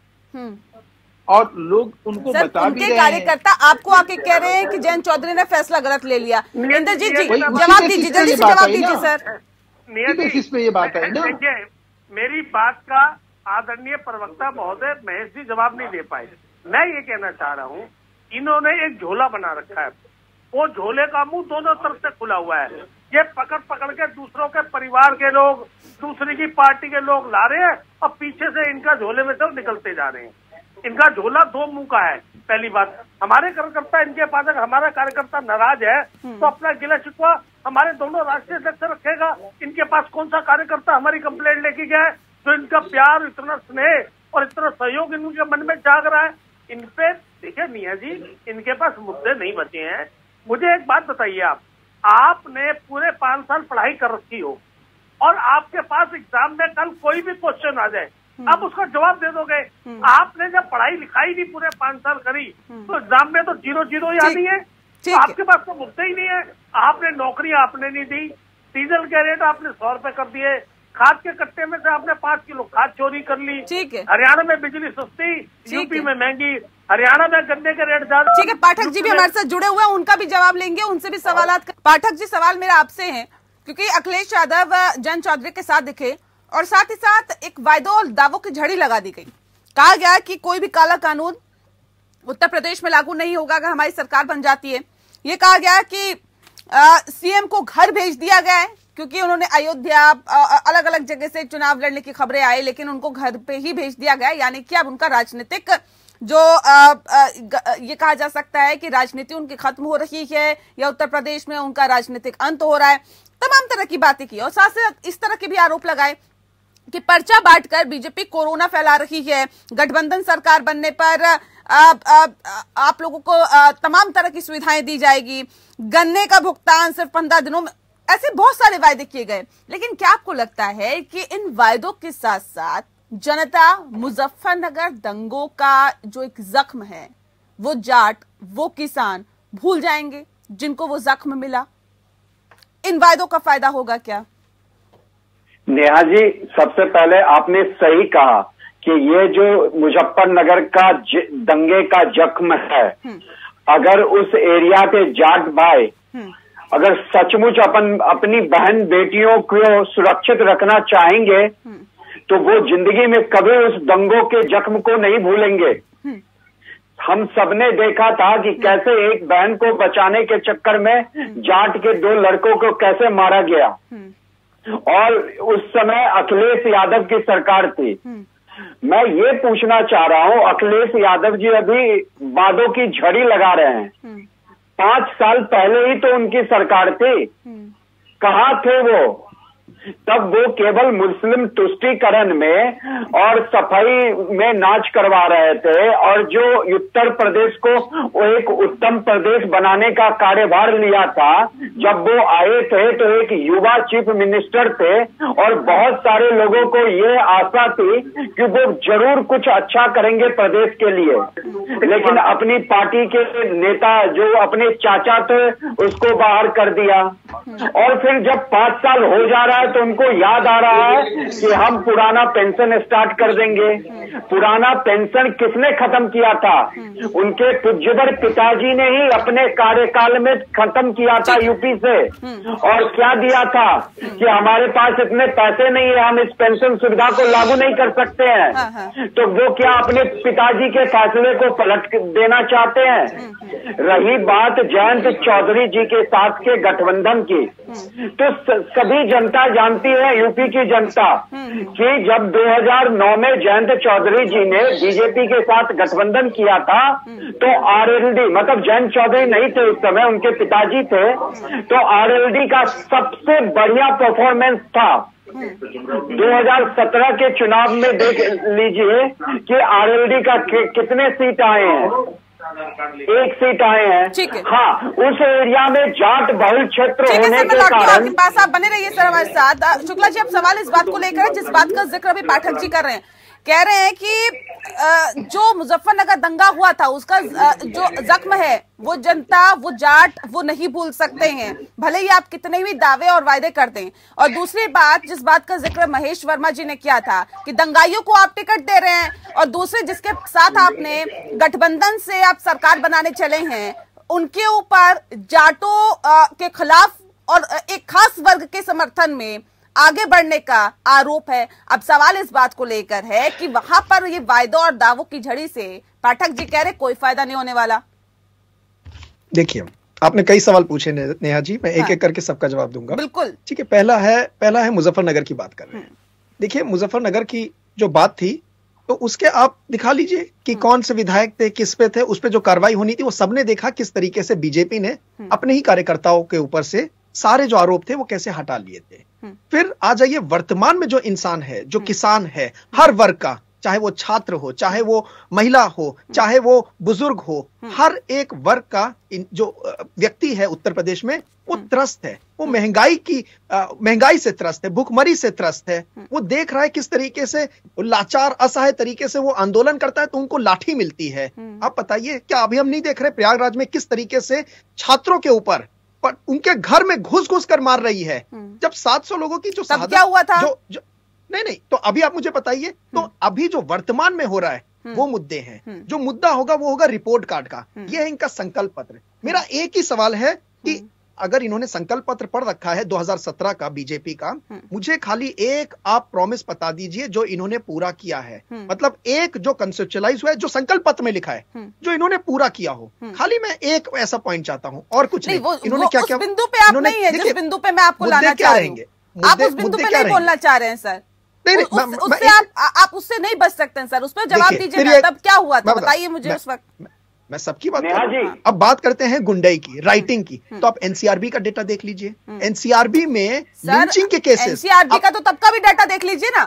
और लोग उनको बता भी रहे हैं। कार्यकर्ता आपको आके कह रहे हैं कि जयंत चौधरी ने फैसला गलत ले लिया। इंद्रजीत जी जवाब दीजिए, जल्दी से जवाब दीजिए सर। किस पे ये बात है ना? देखिए, मेरी बात का आदरणीय प्रवक्ता महोदय महेश जी जवाब नहीं दे पाए। मैं ये कहना चाह रहा हूँ, इन्होंने एक झोला बना रखा है, वो झोले का मुंह दोनों तरफ से खुला हुआ है। ये पकड़ के दूसरों के परिवार के लोग, दूसरी की पार्टी के लोग ला रहे हैं और पीछे से इनका झोले में से निकलते जा रहे हैं। इनका झोला दो मुंह का है। पहली बात, हमारे कार्यकर्ता इनके पास, अगर हमारा कार्यकर्ता नाराज है तो अपना गिला शिकवा हमारे दोनों राष्ट्रीय अध्यक्ष रखेगा। इनके पास कौन सा कार्यकर्ता हमारी कंप्लेंट लेके गया है जो इनका प्यार, इतना स्नेह और इतना सहयोग इनके मन में जाग रहा है? इन पे देखिए मियाँ जी, इनके पास मुद्दे नहीं बचे हैं। मुझे एक बात बताइए, आपने पूरे 5 साल पढ़ाई कर रखी हो और आपके पास एग्जाम में कल कोई भी क्वेश्चन आ जाए, आप उसका जवाब दे दोगे? आपने जब पढ़ाई लिखाई भी पूरे 5 साल करी तो एग्जाम में तो 0 ही आनी है। तो आपके पास तो मुद्दे ही नहीं है। आपने नौकरियां आपने नहीं दी, डीजल के रेट आपने 100 रुपए कर दिए, खाद के कट्टे में से आपने 5 किलो खाद चोरी कर ली। ठीक है, हरियाणा में बिजली सस्ती, यूपी में महंगी, हरियाणा में गन्ने के रेट ज्यादा। ठीक है, पाठक जी भी हमारे साथ जुड़े हुए हैं, उनका भी जवाब लेंगे, उनसे भी सवाल। पाठक जी, सवाल मेरा आपसे है, क्योंकि अखिलेश यादव जयंत चौधरी के साथ दिखे और साथ ही साथ एक वायदों और दावों की झड़ी लगा दी गई। कहा गया कि कोई भी काला कानून उत्तर प्रदेश में लागू नहीं होगा अगर हमारी सरकार बन जाती है। ये कहा गया कि सीएम को घर भेज दिया गया है, क्योंकि उन्होंने अयोध्या अलग अलग जगह से चुनाव लड़ने की खबरें आई, लेकिन उनको घर पे ही भेज दिया गया। यानी कि अब उनका राजनीतिक जो ये कहा जा सकता है कि राजनीति उनकी खत्म हो रही है या उत्तर प्रदेश में उनका राजनीतिक अंत हो रहा है। तमाम तरह की बातें की और साथ साथ इस तरह के भी आरोप लगाए कि पर्चा बांटकर बीजेपी कोरोना फैला रही है। गठबंधन सरकार बनने पर आप लोगों को तमाम तरह की सुविधाएं दी जाएगी, गन्ने का भुगतान सिर्फ 15 दिनों में, ऐसे बहुत सारे वायदे किए गए। लेकिन क्या आपको लगता है कि इन वायदों के साथ साथ जनता मुजफ्फरनगर दंगों का जो एक जख्म है, वो जाट, वो किसान भूल जाएंगे जिनको वो जख्म मिला? इन वायदों का फायदा होगा क्या? नेहा जी, सबसे पहले आपने सही कहा कि ये जो मुजफ्फरनगर का दंगे का जख्म है, अगर उस एरिया के जाट भाई अगर सचमुच अपनी बहन बेटियों को सुरक्षित रखना चाहेंगे तो वो जिंदगी में कभी उस दंगों के जख्म को नहीं भूलेंगे। हम सबने देखा था कि कैसे एक बहन को बचाने के चक्कर में जाट के 2 लड़कों को कैसे मारा गया, और उस समय अखिलेश यादव की सरकार थी। मैं ये पूछना चाह रहा हूँ, अखिलेश यादव जी अभी वादों की झड़ी लगा रहे हैं। 5 साल पहले ही तो उनकी सरकार थी, कहाँ थे वो? तब वो केवल मुस्लिम तुष्टीकरण में और सफाई में नाच करवा रहे थे, और जो उत्तर प्रदेश को वो एक उत्तम प्रदेश बनाने का कार्यभार लिया था, जब वो आए थे तो एक युवा चीफ मिनिस्टर थे और बहुत सारे लोगों को ये आशा थी कि वो जरूर कुछ अच्छा करेंगे प्रदेश के लिए। लेकिन अपनी पार्टी के नेता जो अपने चाचा थे उसको बाहर कर दिया, और फिर जब 5 साल हो जा रहा है तो उनको याद आ रहा है कि हम पुराना पेंशन स्टार्ट कर देंगे। पुराना पेंशन किसने खत्म किया था? उनके पूज्यवर पिताजी ने ही अपने कार्यकाल में खत्म किया था यूपी से। और क्या दिया था कि हमारे पास इतने पैसे नहीं है, हम इस पेंशन सुविधा को लागू नहीं कर सकते हैं। तो वो क्या अपने पिताजी के फैसले को पलट देना चाहते हैं? रही बात जयंत चौधरी जी के साथ के गठबंधन की, तो सभी जनता जानती है यूपी की जनता कि जब 2009 में जयंत चौधरी जी ने बीजेपी के साथ गठबंधन किया था तो आरएलडी, मतलब जयंत चौधरी नहीं थे उस समय, उनके पिताजी थे, तो आरएलडी का सबसे बढ़िया परफॉर्मेंस था। 2017 के चुनाव में देख लीजिए कि आरएलडी का कितने सीट आए हैं, 1 सीट आए हैं। हाँ, उस एरिया में जाट बहुल क्षेत्र होने के कारण। आपके पास आप बने रहिए सर हमारे साथ। शुक्ला जी, अब सवाल इस बात को लेकर है जिस बात का जिक्र अभी पाठक जी कर रहे हैं, कह रहे हैं कि जो मुजफ्फरनगर दंगा हुआ था उसका जो जख्म है वो जनता, वो जाट, वो नहीं भूल सकते हैं, भले ही आप कितने भी दावे और वायदे कर दें। और दूसरी बात, जिस बात का जिक्र महेश वर्मा जी ने किया था कि दंगाइयों को आप टिकट दे रहे हैं, और दूसरे जिसके साथ आपने गठबंधन से आप सरकार बनाने चले हैं, उनके ऊपर जाटों के खिलाफ और एक खास वर्ग के समर्थन में आगे बढ़ने का आरोप है। अब सवाल इस बात को लेकर है कि वहां पर ये वायदों और दावों की झड़ी से पाठक जी कह रहे कोई फायदा नहीं होने वाला। देखिए, आपने कई सवाल पूछे नेहा जी, मैं एक एक करके सबका जवाब दूंगा। बिल्कुल ठीक है। पहला है मुजफ्फरनगर की बात कर रहे हैं। देखिए, मुजफ्फरनगर की जो बात थी तो उसके आप दिखा लीजिए कि कौन से विधायक थे, किस पे थे, उस पे जो कार्रवाई होनी थी वो सबने देखा, किस तरीके से बीजेपी ने अपने ही कार्यकर्ताओं के ऊपर से सारे जो आरोप थे वो कैसे हटा लिए थे। फिर आ जाइए वर्तमान में जो इंसान है, जो किसान है, हर वर्ग का, चाहे वो छात्र हो, चाहे वो महिला हो, चाहे वो बुजुर्ग हो, हर एक वर्ग का जो व्यक्ति है उत्तर प्रदेश में वो त्रस्त है, वो महंगाई से त्रस्त है, भूखमरी से त्रस्त है। वो देख रहा है किस तरीके से लाचार असहाय तरीके से वो आंदोलन करता है तो उनको लाठी मिलती है। आप बताइए, क्या अभी हम नहीं देख रहे प्रयागराज में किस तरीके से छात्रों के ऊपर उनके घर में घुस घुस कर मार रही है, जब 700 लोगों की जो शहादत क्या हुआ था? नहीं, तो अभी आप मुझे बताइए, तो अभी जो वर्तमान में हो रहा है वो मुद्दे हैं। जो मुद्दा होगा वो होगा रिपोर्ट कार्ड का, ये है इनका संकल्प पत्र। मेरा एक ही सवाल है कि अगर इन्होंने संकल्प पत्र पढ़ रखा है 2017 का बीजेपी का, मुझे खाली एक आप प्रॉमिस बता दीजिए जो इन्होंने पूरा किया है, मतलब एक जो कंसेप्चुअलाइज हुआ है, जो संकल्प पत्र में लिखा है, जो इन्होंने पूरा किया हो। खाली मैं एक ऐसा पॉइंट चाहता हूं और कुछ नहीं। इन्होंने क्या क्या बिंदु पे आप नहीं है जिस बिंदु पे मैं आपको लाना चाह रही हूं, आप उस बिंदु पे नहीं बोलना चाह रहे हैं सर। उससे आप उससे नहीं बच सकते हैं सर, उस पर जवाब दीजिए। तब क्या हुआ था बताइए मुझे उस वक्त। मैं सबकी बात कर रहा हूं। अब बात करते हैं गुंडाई की, राइटिंग की, तो आप एनसीआरबी का डेटा देख लीजिए। एनसीआरबी में लिंचिंग के केसेस, एनसीआरबी का तो तब का भी डेटा देख लीजिए ना,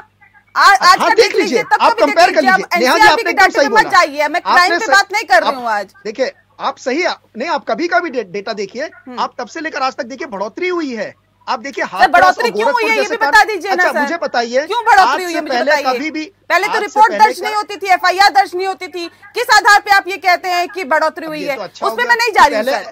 आज का देख लीजिए, आप कंपेयर कर लीजिए। एनसीआरबी के डेटा पे मत जाइए, मैं क्राइम पे बात नहीं कर रही हूँ आज। देखिए, आप सही नहीं, आप कभी का भी डेटा देखिए, आप तब से लेकर आज तक देखिए बढ़ोतरी हुई है। आप देखिए बढ़ोतरी क्यों हुई है ये भी बता दीजिए ना सर। मुझे बताइए क्यों बढ़ोतरी हुई है, मुझे बताइए। पहले तो रिपोर्ट दर्ज नहीं होती थी, एफआईआर दर्ज नहीं होती थी, किस आधार पे आप ये कहते हैं कि बढ़ोतरी हुई है? उसमें मैं नहीं जा रही हूँ सर,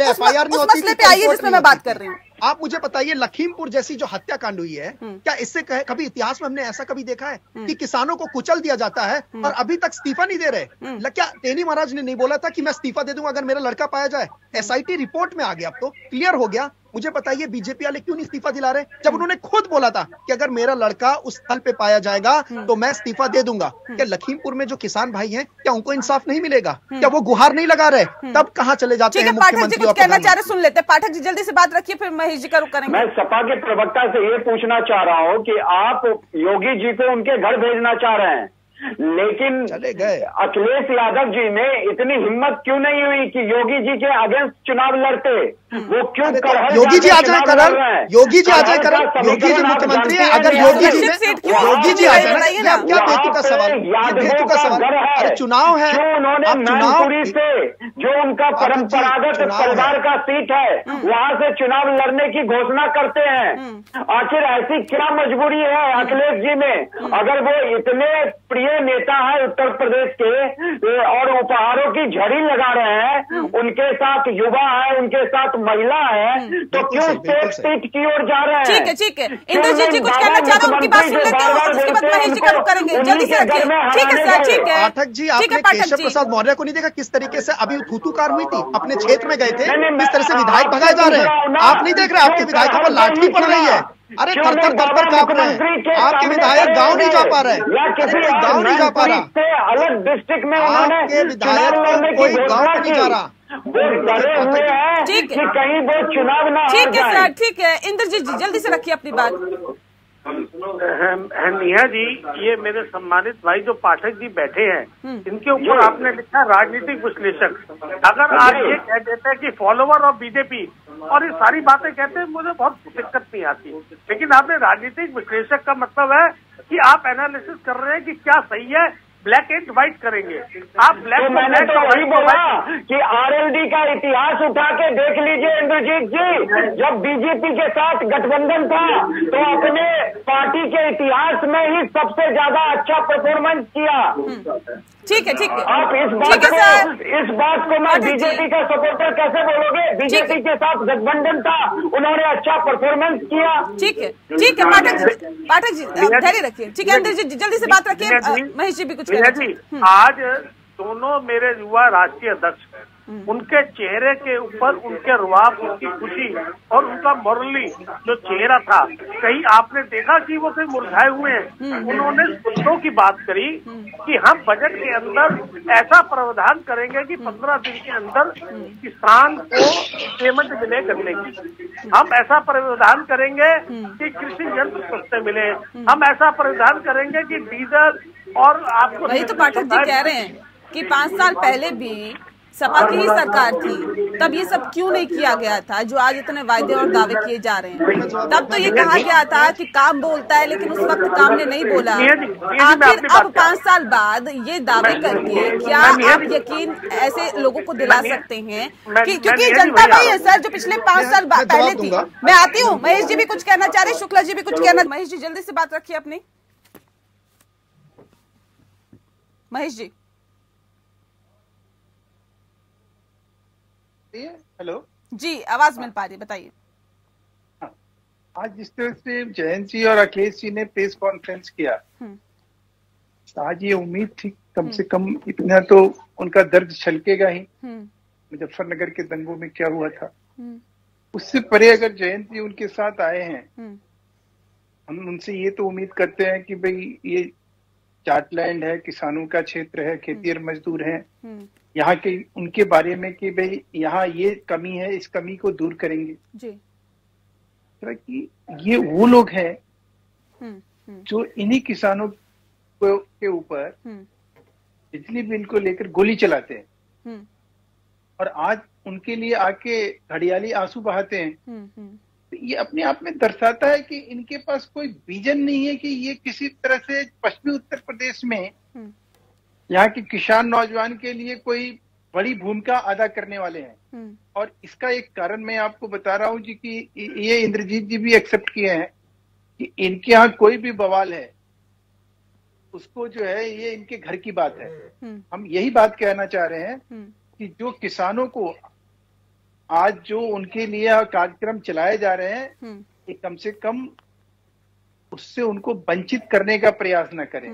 उस मसले पे आइए जिसमें मैं बात कर रही हूँ। आप मुझे बताइए, लखीमपुर जैसी जो हत्याकांड हुई है, क्या इससे कभी इतिहास में हमने ऐसा कभी देखा है कि किसानों को कुचल दिया जाता है और अभी तक इस्तीफा नहीं दे रहे? क्या तेनी महाराज ने नहीं बोला था कि मैं इस्तीफा दे दूंगा अगर मेरा लड़का पाया जाए? एसआईटी रिपोर्ट में आ गया, अब तो क्लियर हो गया। मुझे बताइए, बीजेपी वाले क्यों नहीं इस्तीफा दिला रहे, जब उन्होंने खुद बोला था कि अगर मेरा लड़का उस स्थल पे पाया जाएगा तो मैं इस्तीफा दे दूंगा? क्या लखीमपुर में जो किसान भाई हैं, क्या उनको इंसाफ नहीं मिलेगा? क्या वो गुहार नहीं लगा रहे? तब कहाँ चले जाते हैं मुख्यमंत्री? कुछ कहना चाह रहे, सुन लेते। पाठक जी जल्दी से बात रखिए, फिर महेश जी का रुख करेंगे। मैं सपा के प्रवक्ता से ये पूछना चाह रहा हूँ कि आप योगी जी को उनके घर भेजना चाह रहे हैं, लेकिन चले गए। अखिलेश यादव जी में इतनी हिम्मत क्यों नहीं हुई कि योगी जी के अगेंस्ट चुनाव लड़ते? वो क्यों कर? योगी जी आ जाए करल, योगी जी आ जाए करल, योगी जी मुख्यमंत्री है। अगर योगी जी आ जाए, क्या बेतु का सवाल, बेतु का सवाल। अरे चुनाव है, उन्होंने मैनपुरी से जो उनका परंपरागत परिवार का सीट है वहां से चुनाव लड़ने की घोषणा करते हैं। आखिर ऐसी क्या मजबूरी है अखिलेश जी में? अगर वो इतने प्रिय नेता है उत्तर प्रदेश के और उपहारों की झड़ी लगा रहे हैं, उनके साथ युवा है, उनके साथ महिला है, तो क्यों स्टेट सीट की ओर जा रहे हैं? ठीक है इंद्रजीत जी कुछ कहना चाह रहे हैं, उनकी बात सुन लेते हैं, उसके बाद महेश जी का रुख करेंगे। जल्दी से रखिए। ठीक है सर, ठीक है। पाठक जी, आपने केशव प्रसाद मौर्य को नहीं देखा किस तरीके से अभी थूथूकार हुई थी? अपने क्षेत्र में गए थे, किस तरह से विधायक भगाए जा रहे हैं? आप नहीं देख रहे? आपके विधायकों पर लाठी पड़ रही है। अरे थर-थर कांप रहे हैं। आपके विधायक गांव नहीं जा पा रहे, गांव नहीं जा पा रहा, अलग डिस्ट्रिक्ट में आपके विधायक कोई गांव नहीं जा रहा। वो डरे हुए हैं कि कहीं वो चुनाव ना हार जाए। ठीक है सर, ठीक है। इंद्रजीत जी जल्दी से रखिए अपनी बात। नेहा जी, ये मेरे सम्मानित भाई जो पाठक जी बैठे हैं, इनके ऊपर आपने लिखा राजनीतिक विश्लेषक। अगर आप ये कह देते हैं कि फॉलोवर ऑफ बीजेपी और ये सारी बातें कहते हैं, मुझे बहुत दिक्कत नहीं आती, लेकिन आपने राजनीतिक विश्लेषक का मतलब है कि आप एनालिसिस कर रहे हैं कि क्या सही है, ब्लैक एंड व्हाइट करेंगे आप। ब्लैक तो मैंने तो वही बोला कि आरएलडी का इतिहास उठा के देख लीजिए इंद्रजीत जी। जब बीजेपी के साथ गठबंधन था तो अपने पार्टी के इतिहास में ही सबसे ज्यादा अच्छा परफॉर्मेंस किया। ठीक है, ठीक है। आप इस बात को मैं बीजेपी का सपोर्टर कैसे बोलोगे? बीजेपी के साथ गठबंधन था, उन्होंने अच्छा परफॉर्मेंस किया। ठीक है, ठीक है। पाठक जी धैर्य रखिए। ठीक है इंद्रजीत जी जल्दी से बात रखिए। महेश जी भी कुछ कहना चाहिए। आज दोनों मेरे युवा राष्ट्रीय अध्यक्ष, उनके चेहरे के ऊपर उनके रुआब, उनकी खुशी और उनका मोरली जो चेहरा था, कहीं आपने देखा कि वो कहीं मुरझाए हुए हैं? उन्होंने मुद्दों की बात करी कि हम बजट के अंदर ऐसा प्रावधान करेंगे कि 15 दिन के अंदर किसान को पेमेंट मिले गन्ने की। हम ऐसा प्रावधान करेंगे कि कृषि यंत्र सस्ते मिले। हम ऐसा प्रावधान करेंगे कि डीजल और आपको, वही तो पाठक जी कह रहे हैं कि 5 साल पहले भी सपा की ही सरकार थी, तब ये सब क्यों नहीं किया गया था जो आज इतने वायदे और दावे किए जा रहे हैं? तब तो ये कहा गया था कि काम बोलता है, लेकिन उस वक्त काम ने नहीं बोला। आखिर अब 5 साल बाद ये दावे करके क्या आप यकीन ऐसे लोगों को दिला सकते हैं कि क्योंकि जनता वही है सर जो पिछले 5 साल पहले थी। मैं आती हूँ, महेश जी भी कुछ कहना चाह रहे, शुक्ला जी भी कुछ कहना। महेश जी जल्दी से बात रखिए अपनी। महेश जी हेलो जी, आवाज मिल पा रही, बताइए। आज जिस तरह से जयंत जी और अखिलेश जी ने प्रेस कॉन्फ्रेंस किया, आज ये उम्मीद थी कम से कम इतना तो उनका दर्द छलकेगा ही मुजफ्फरनगर के दंगों में क्या हुआ था। उससे परे अगर जयंत जी उनके साथ आए हैं, हम उनसे ये तो उम्मीद करते हैं कि भाई ये जाटलैंड है, किसानों का क्षेत्र है, खेती और मजदूर हैं, यहाँ के उनके बारे में कि भाई यहाँ ये कमी है, इस कमी को दूर करेंगे जी। कि ये वो लोग हैं जो इन्हीं किसानों के ऊपर बिजली बिल को लेकर गोली चलाते हैं और आज उनके लिए आके घड़ियाली आंसू बहाते हैं। तो ये अपने आप में दर्शाता है कि इनके पास कोई विजन नहीं है कि ये किसी तरह से पश्चिमी उत्तर प्रदेश में यहाँ के किसान नौजवान के लिए कोई बड़ी भूमिका अदा करने वाले हैं। और इसका एक कारण मैं आपको बता रहा हूँ जी कि ये इंद्रजीत जी भी एक्सेप्ट किए हैं कि इनके यहाँ कोई भी बवाल है उसको जो है ये इनके घर की बात है। हम यही बात कहना चाह रहे हैं कि जो किसानों को आज जो उनके लिए कार्यक्रम चलाए जा रहे हैं, ये कम से कम उससे उनको वंचित करने का प्रयास न करें,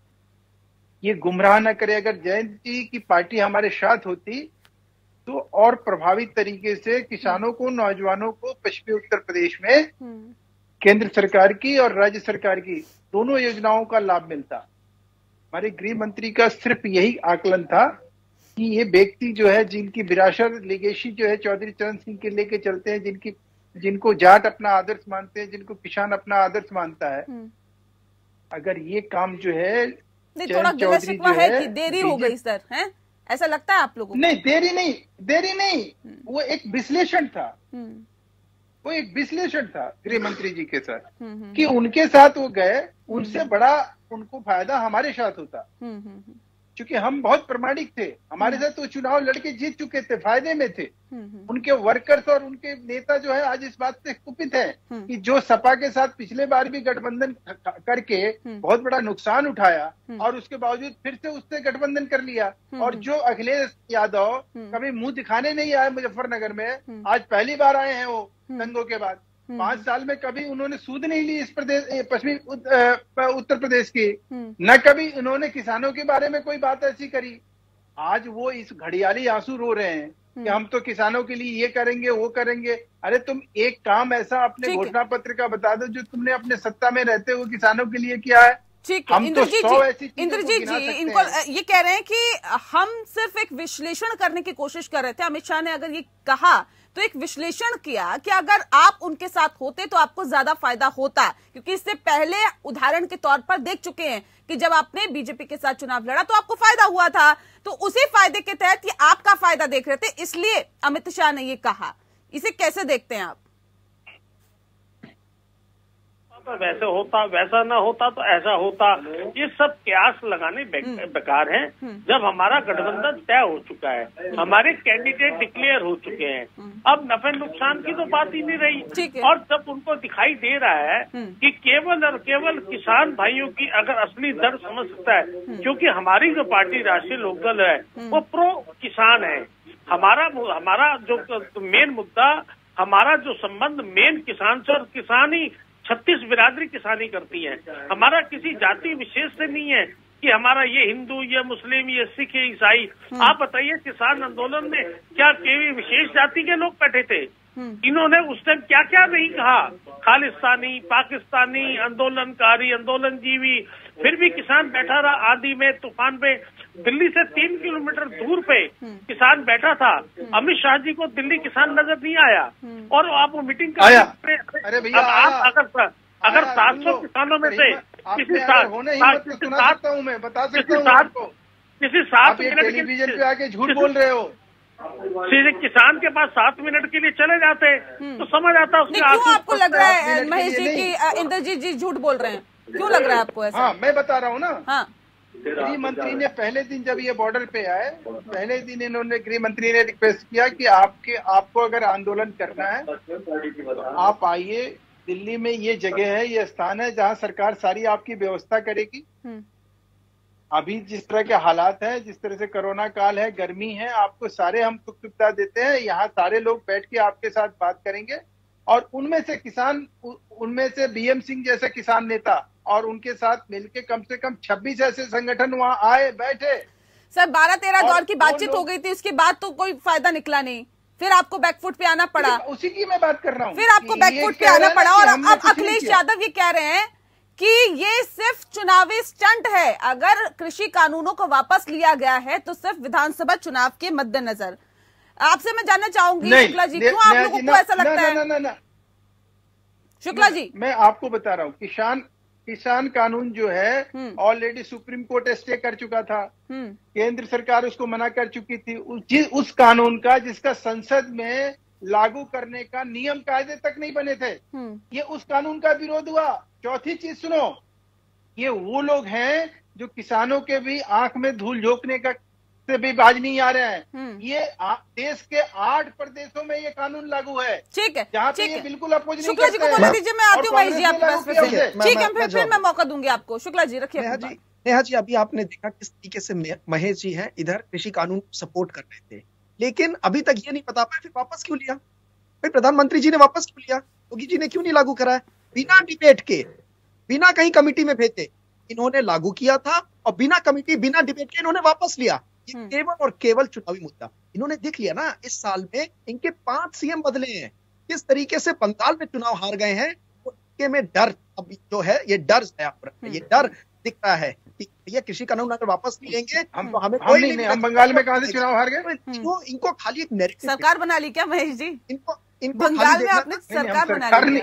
ये गुमराह न करे। अगर जयंत जी की पार्टी हमारे साथ होती तो और प्रभावी तरीके से किसानों को, नौजवानों को पश्चिमी उत्तर प्रदेश में केंद्र सरकार की और राज्य सरकार की दोनों योजनाओं का लाभ मिलता। हमारे गृह मंत्री का सिर्फ यही आकलन था कि ये व्यक्ति जो है जिनकी विरासत लेगेसी जो है चौधरी चरण सिंह के लेके चलते हैं, जिनको जाट अपना आदर्श मानते हैं, जिनको किसान अपना आदर्श मानता है, अगर ये काम जो है नहीं, थोड़ा गिला शिकवा है कि देरी हो गई सर, हैं? ऐसा लगता है आप लोगों को? नहीं, देरी नहीं, वो एक विश्लेषण था, वो एक विश्लेषण था गृह मंत्री जी के साथ कि उनके साथ वो गए, उनसे बड़ा उनको फायदा हमारे साथ होता, क्योंकि हम बहुत प्रामाणिक थे, हमारे साथ वो चुनाव लड़के जीत चुके थे, फायदे में थे। उनके वर्कर्स और उनके नेता जो है आज इस बात से कुपित है कि जो सपा के साथ पिछले बार भी गठबंधन करके बहुत बड़ा नुकसान उठाया और उसके बावजूद फिर से उससे गठबंधन कर लिया, और जो अखिलेश यादव कभी मुंह दिखाने नहीं आए मुजफ्फरनगर में, आज पहली बार आए हैं वो दंगों के बाद। 5 साल में कभी उन्होंने सूद नहीं ली इस प्रदेश, पश्चिमी उत्तर प्रदेश की, न कभी उन्होंने किसानों के बारे में कोई बात ऐसी करी। आज वो इस घड़ियाली आंसू रो रहे हैं कि हम तो किसानों के लिए ये करेंगे, वो करेंगे। अरे तुम एक काम ऐसा अपने घोषणा पत्र का बता दो जो तुमने अपने सत्ता में रहते हुए किसानों के लिए किया है। ठीक है इंद्रजीत जी, इंद्रजीत जी इनको ये कह रहे हैं कि हम सिर्फ एक विश्लेषण करने की कोशिश कर रहे थे। अमित शाह ने अगर ये कहा तो एक विश्लेषण किया कि अगर आप उनके साथ होते तो आपको ज्यादा फायदा होता, क्योंकि इससे पहले उदाहरण के तौर पर देख चुके हैं कि जब आपने बीजेपी के साथ चुनाव लड़ा तो आपको फायदा हुआ था, तो उसी फायदे के तहत ये आपका फायदा देख रहे थे, इसलिए अमित शाह ने ये कहा। इसे कैसे देखते हैं आप? तो वैसे होता, वैसा ना होता तो ऐसा होता, ये सब कयास लगाने बेकार हैं। जब हमारा गठबंधन तय हो चुका है, हमारे कैंडिडेट डिक्लेयर हो चुके हैं, अब नफे नुकसान की तो बात ही नहीं रही। और जब उनको दिखाई दे रहा है कि केवल और केवल किसान भाइयों की अगर असली दर्द समझ सकता है, क्योंकि हमारी जो पार्टी राष्ट्रीय लोकदल है वो प्रो किसान है। हमारा जो मेन मुद्दा, हमारा जो संबंध मेन किसान से, और किसानी 36 बिरादरी किसानी करती है। हमारा किसी जाति विशेष से नहीं है कि हमारा ये हिंदू, ये मुस्लिम, ये सिख, ये ईसाई। आप बताइए किसान आंदोलन में क्या केवल विशेष जाति के लोग बैठे थे? इन्होंने उस टाइम क्या क्या नहीं कहा, खालिस्तानी, पाकिस्तानी, आंदोलनकारी, आंदोलनजीवी, फिर भी किसान बैठा रहा। आंधी में, तूफान में, दिल्ली से 3 किलोमीटर दूर पे किसान बैठा था। अमित शाह जी को दिल्ली किसान नजर नहीं आया, और आप वो मीटिंग कर अरे भैया, आप अगर 700 किसानों में से किसी सात टेलीविजन पे आके झूठ बोल रहे हो, सीधे किसान के पास 7 मिनट के लिए चले जाते तो समझ आता उसके। क्यों आपको लग रहा है महेश जी की इंद्रजीत जी झूठ बोल रहे हैं? क्यों लग रहा है आपको ऐसा? हाँ, मैं बता रहा हूँ ना। हाँ, गृह मंत्री ने पहले दिन जब ये बॉर्डर पे आए, पहले दिन इन्होंने, गृह मंत्री ने रिक्वेस्ट किया कि आपको अगर आंदोलन करना है तो आप आइए, दिल्ली में ये जगह है, ये स्थान है जहाँ सरकार सारी आपकी व्यवस्था करेगी। अभी जिस तरह के हालात हैं, जिस तरह से कोरोना काल है, गर्मी है, आपको सारे हम सुख सुविधा देते हैं। यहाँ सारे लोग बैठ के आपके साथ बात करेंगे, और उनमें से किसान, उनमें से बीएम सिंह जैसे किसान नेता और उनके साथ मिलके कम से कम 26 ऐसे संगठन वहाँ आए, बैठे। सर 12-13 दौर की बातचीत हो गई थी, उसके बाद तो कोई फायदा निकला नहीं, फिर आपको बैकफुट पे आना पड़ा। उसी की मैं बात कर रहा हूँ, फिर आपको बैकफुट पे आना पड़ा। और अब अखिलेश यादव ये कह रहे हैं कि ये सिर्फ चुनावी स्टंट है, अगर कृषि कानूनों को वापस लिया गया है तो सिर्फ विधानसभा चुनाव के मद्देनजर। आपसे मैं जानना चाहूंगी शुक्ला जी, क्यों आप लोगों को ऐसा लगता है? शुक्ला जी, मैं आपको बता रहा हूँ, किसान कानून जो है ऑलरेडी सुप्रीम कोर्ट स्टे कर चुका था, केंद्र सरकार उसको मना कर चुकी थी। उस कानून का, जिसका संसद में लागू करने का नियम कायदे तक नहीं बने थे, ये उस कानून का विरोध हुआ। चौथी चीज सुनो, ये वो लोग हैं जो किसानों के भी आंख में धूल झोंकने का से भी बाज नहीं आ रहे हैं। ये देश के 8 प्रदेशों में ये कानून लागू है। ठीक है, जहाँ पे ये बिल्कुल अपोज नहीं शुक्ला जी को बोलने दीजिए, मैं आती हूँ महेश जी आपके पास। ठीक है, फिर मैं मौका दूंगी आपको। शुक्ला जी रखिए। नेहा जी, अभी आपने देखा किस तरीके से महेश जी हैं इधर कृषि कानून सपोर्ट कर रहे थे, लेकिन अभी तक ये नहीं बता पाए फिर वापस क्यों लिया। भाई प्रधानमंत्री जी ने वापस क्यों लिया? योगी जी ने क्यों नहीं लागू कराया? बिना डिबेट के, बिना कहीं कमेटी में भेजे इन्होंने लागू किया था, और बिना कमेटी, बिना डिबेट के इन्होंने वापस लिया। ये केवल और केवल चुनावी मुद्दा। इन्होंने देख लिया ना, इस साल में इनके 5 सीएम बदले हैं, किस तरीके से बंगाल में चुनाव हार गए हैं। इनके में डर अब जो है, ये डर है, ये डर दिख रहा है कि ये कृषि कानून अगर वापस नहीं लेंगे तो हमें कोई नहीं। हम बंगाल में कहां से चुनाव हार गए? इनको खाली एक नैरेटिव, सरकार बना ली क्या महेश जी? इनको बंगाल में आपने सरकार बना ली।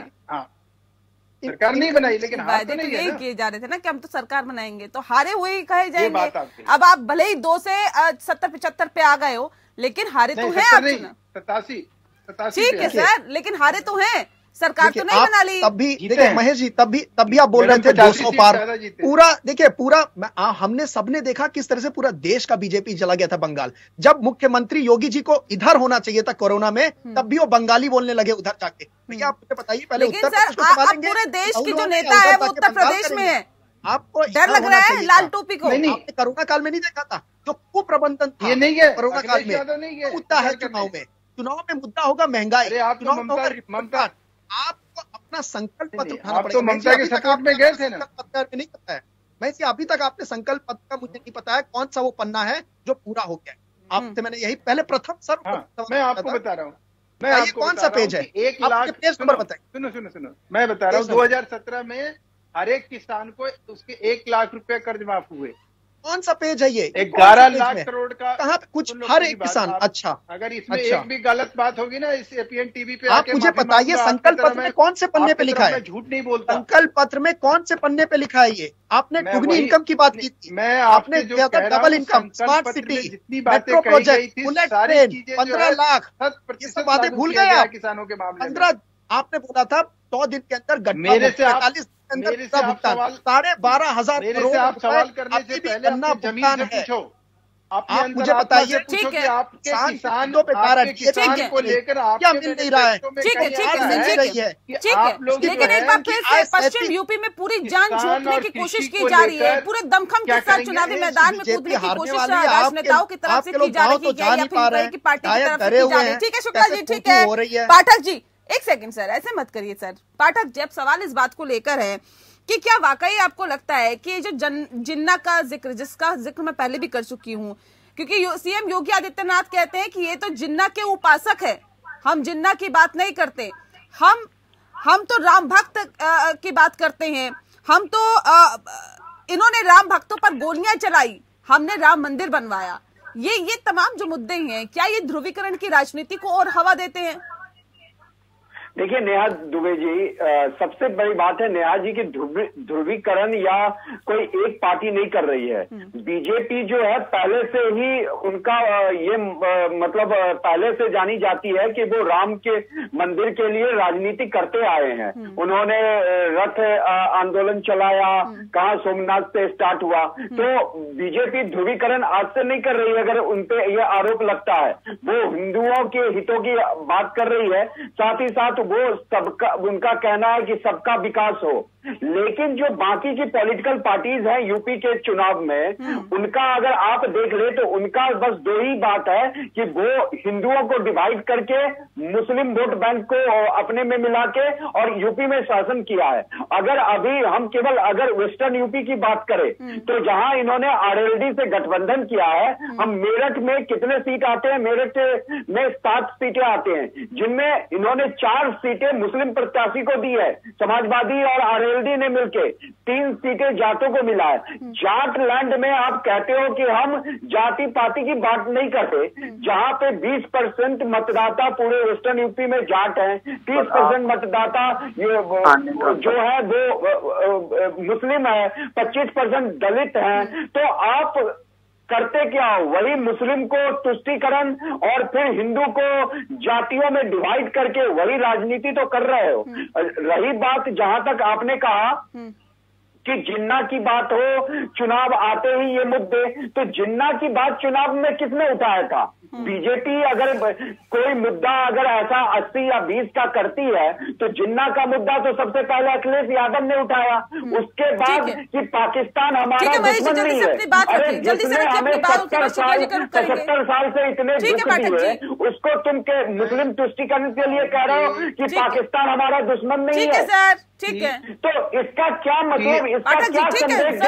सरकार नहीं बनाई, लेकिन वायदे तो यही किए जा रहे थे ना कि हम तो सरकार बनाएंगे, तो हारे हुए ही कहे जाएंगे। अब आप भले ही 2 से 70-75 पे आ गए हो, लेकिन हारे तो हैं आप। 87 ठीक है सर, लेकिन हारे तो हैं, सरकार तो नहीं बना ली। तब भी देखिए महेश जी, तब भी आप बोल रहे थे 200 पार। पूरा देखिए, पूरा हमने सबने देखा किस तरह से पूरा देश का बीजेपी चला गया था बंगाल। जब मुख्यमंत्री योगी जी को इधर होना चाहिए था कोरोना में, तब भी वो बंगाली बोलने लगे उधर जाके। भैया आप मुझे बताइए पहले, उत्तर प्रदेश को संभालेंगे? पूरे देश की जो नेता है वो उत्तर प्रदेश में है, आपको डर लग रहा है लाल टोपी को? आपने कोरोना काल में नहीं देखा था जो कुप्रबंधन था? ये नहीं है कोरोना काल में मुद्दा है चुनाव में मुद्दा होगा महंगाई, आपको अपना संकल्प पत्र उठाना पड़ेगा। तो ममता के सपोर्ट में गए थे ना? नहीं पता है मैं से, अभी तक आपने संकल्प पत्र का मुझे नहीं पता है कौन सा वो पन्ना है जो पूरा हो गया। आपसे मैंने यही पहले प्रथम सर मैं आपको बता रहा हूँ, कौन सा पेज है? 1 लाख पेज नंबर बताइए। सुनो, मैं बता रहा हूँ 2017 में हर एक किसान को उसके 1 लाख रुपए कर्ज माफ हुए। कौन सा पेज है ये? 11 लाख करोड़ का कहाँ पे कुछ हर एक किसान? अच्छा, अगर इसमें एक भी गलत बात होगी ना इस एपीएन टीवी पे आप मुझे बताइए संकल्प पत्र में कौन से पन्ने पे लिखा है? झूठ नहीं बोलता। संकल्प पत्र में कौन से पन्ने पे लिखा है ये? आपने दुगनी इनकम की बात की थी, आपने किया था double income, smart city, metro project, bullet train, 15 lakh, ये सब बातें भूल गए आप? किसानों के मामले 15 आपने बोला था 100 दिन के अंदर मेरे से 45 दिन के अंदर 12,500 करोड़ आप सवाल करने से पहले अपनी जमीन से पूछो। आप मुझे बताइए, ठीक है, आपके किसान पे कारण किसान को लेकर क्या मिल नहीं रहा है? ठीक है, लेकिन एक बार फिर से पश्चिम यूपी में पूरी जान झोंकने की कोशिश की जा रही है, पूरे दमखम के साथ चुनावी मैदान में कूदने की कोशिश राजनेताओं की तरफ से की जा रही है या फिर की पार्टी की तरफ से की जा रही है। ठीक है शुक्ला जी, ठीक है। पाठक जी एक सेकंड सर, ऐसे मत करिए सर। पाठक, जब सवाल इस बात को लेकर है कि क्या वाकई आपको लगता है कि जो जिन्ना का जिक्र, जिसका जिक्र मैं पहले भी कर चुकी हूँ, क्योंकि सीएम योगी आदित्यनाथ कहते हैं कि ये तो जिन्ना के उपासक है, हम जिन्ना की बात नहीं करते, हम तो राम भक्त की बात करते हैं, हम तो इन्होंने राम भक्तों पर गोलियां चलाई, हमने राम मंदिर बनवाया। ये तमाम जो मुद्दे हैं, क्या ये ध्रुवीकरण की राजनीति को और हवा देते हैं? देखिए नेहा दुबे जी, सबसे बड़ी बात है नेहा जी की ध्रुवीकरण या कोई एक पार्टी नहीं कर रही है। बीजेपी जो है पहले से ही उनका ये मतलब पहले से जानी जाती है कि वो राम के मंदिर के लिए राजनीति करते आए हैं। उन्होंने रथ आंदोलन चलाया, कहाँ सोमनाथ से स्टार्ट हुआ। तो बीजेपी ध्रुवीकरण आज से नहीं कर रही है। अगर उनपे ये आरोप लगता है, वो हिंदुओं के हितों की बात कर रही है, साथ ही साथ वो सबका, उनका कहना है कि सबका विकास हो। लेकिन जो बाकी की पॉलिटिकल पार्टीज हैं यूपी के चुनाव में, उनका अगर आप देख ले तो उनका बस दो ही बात है कि वो हिंदुओं को डिवाइड करके मुस्लिम वोट बैंक को अपने में मिला के और यूपी में शासन किया है। अगर अभी हम केवल अगर वेस्टर्न यूपी की बात करें तो जहां इन्होंने आरएलडी से गठबंधन किया है, हम मेरठ में कितने सीट आते हैं? मेरठ में 7 सीटें आते हैं, जिनमें इन्होंने 4 सीटें मुस्लिम प्रत्याशी को दी है, समाजवादी और आरएलडी ने मिलके 3 सीटें जाटों को मिला है। जाट लैंड में आप कहते हो कि हम जाति पाति की बात नहीं करते, जहां पे 20% मतदाता पूरे वेस्टर्न यूपी में जाट हैं, 30% मतदाता जो है वो मुस्लिम है, 25% दलित हैं। तो आप करते क्या हो? वही मुस्लिम को तुष्टीकरण और फिर हिंदू को जातियों में डिवाइड करके वही राजनीति तो कर रहे हो। रही बात जहां तक आपने कहा कि जिन्ना की बात हो, चुनाव आते ही ये मुद्दे, तो जिन्ना की बात चुनाव में किसने उठाया था? बीजेपी अगर कोई मुद्दा अगर ऐसा 80 या 20 का करती है तो जिन्ना का मुद्दा तो सबसे पहले अखिलेश यादव ने उठाया। उसके बाद कि पाकिस्तान हमारा दुश्मन नहीं है, अरे जिसने हमें 70 साल से इतने दुख दिए, उसको तुम के मुस्लिम तुष्टीकरण के लिए कह रहे हो कि पाकिस्तान हमारा दुश्मन नहीं है। ठीक है, तो इसका क्या मतलब, इसका क्या संदेश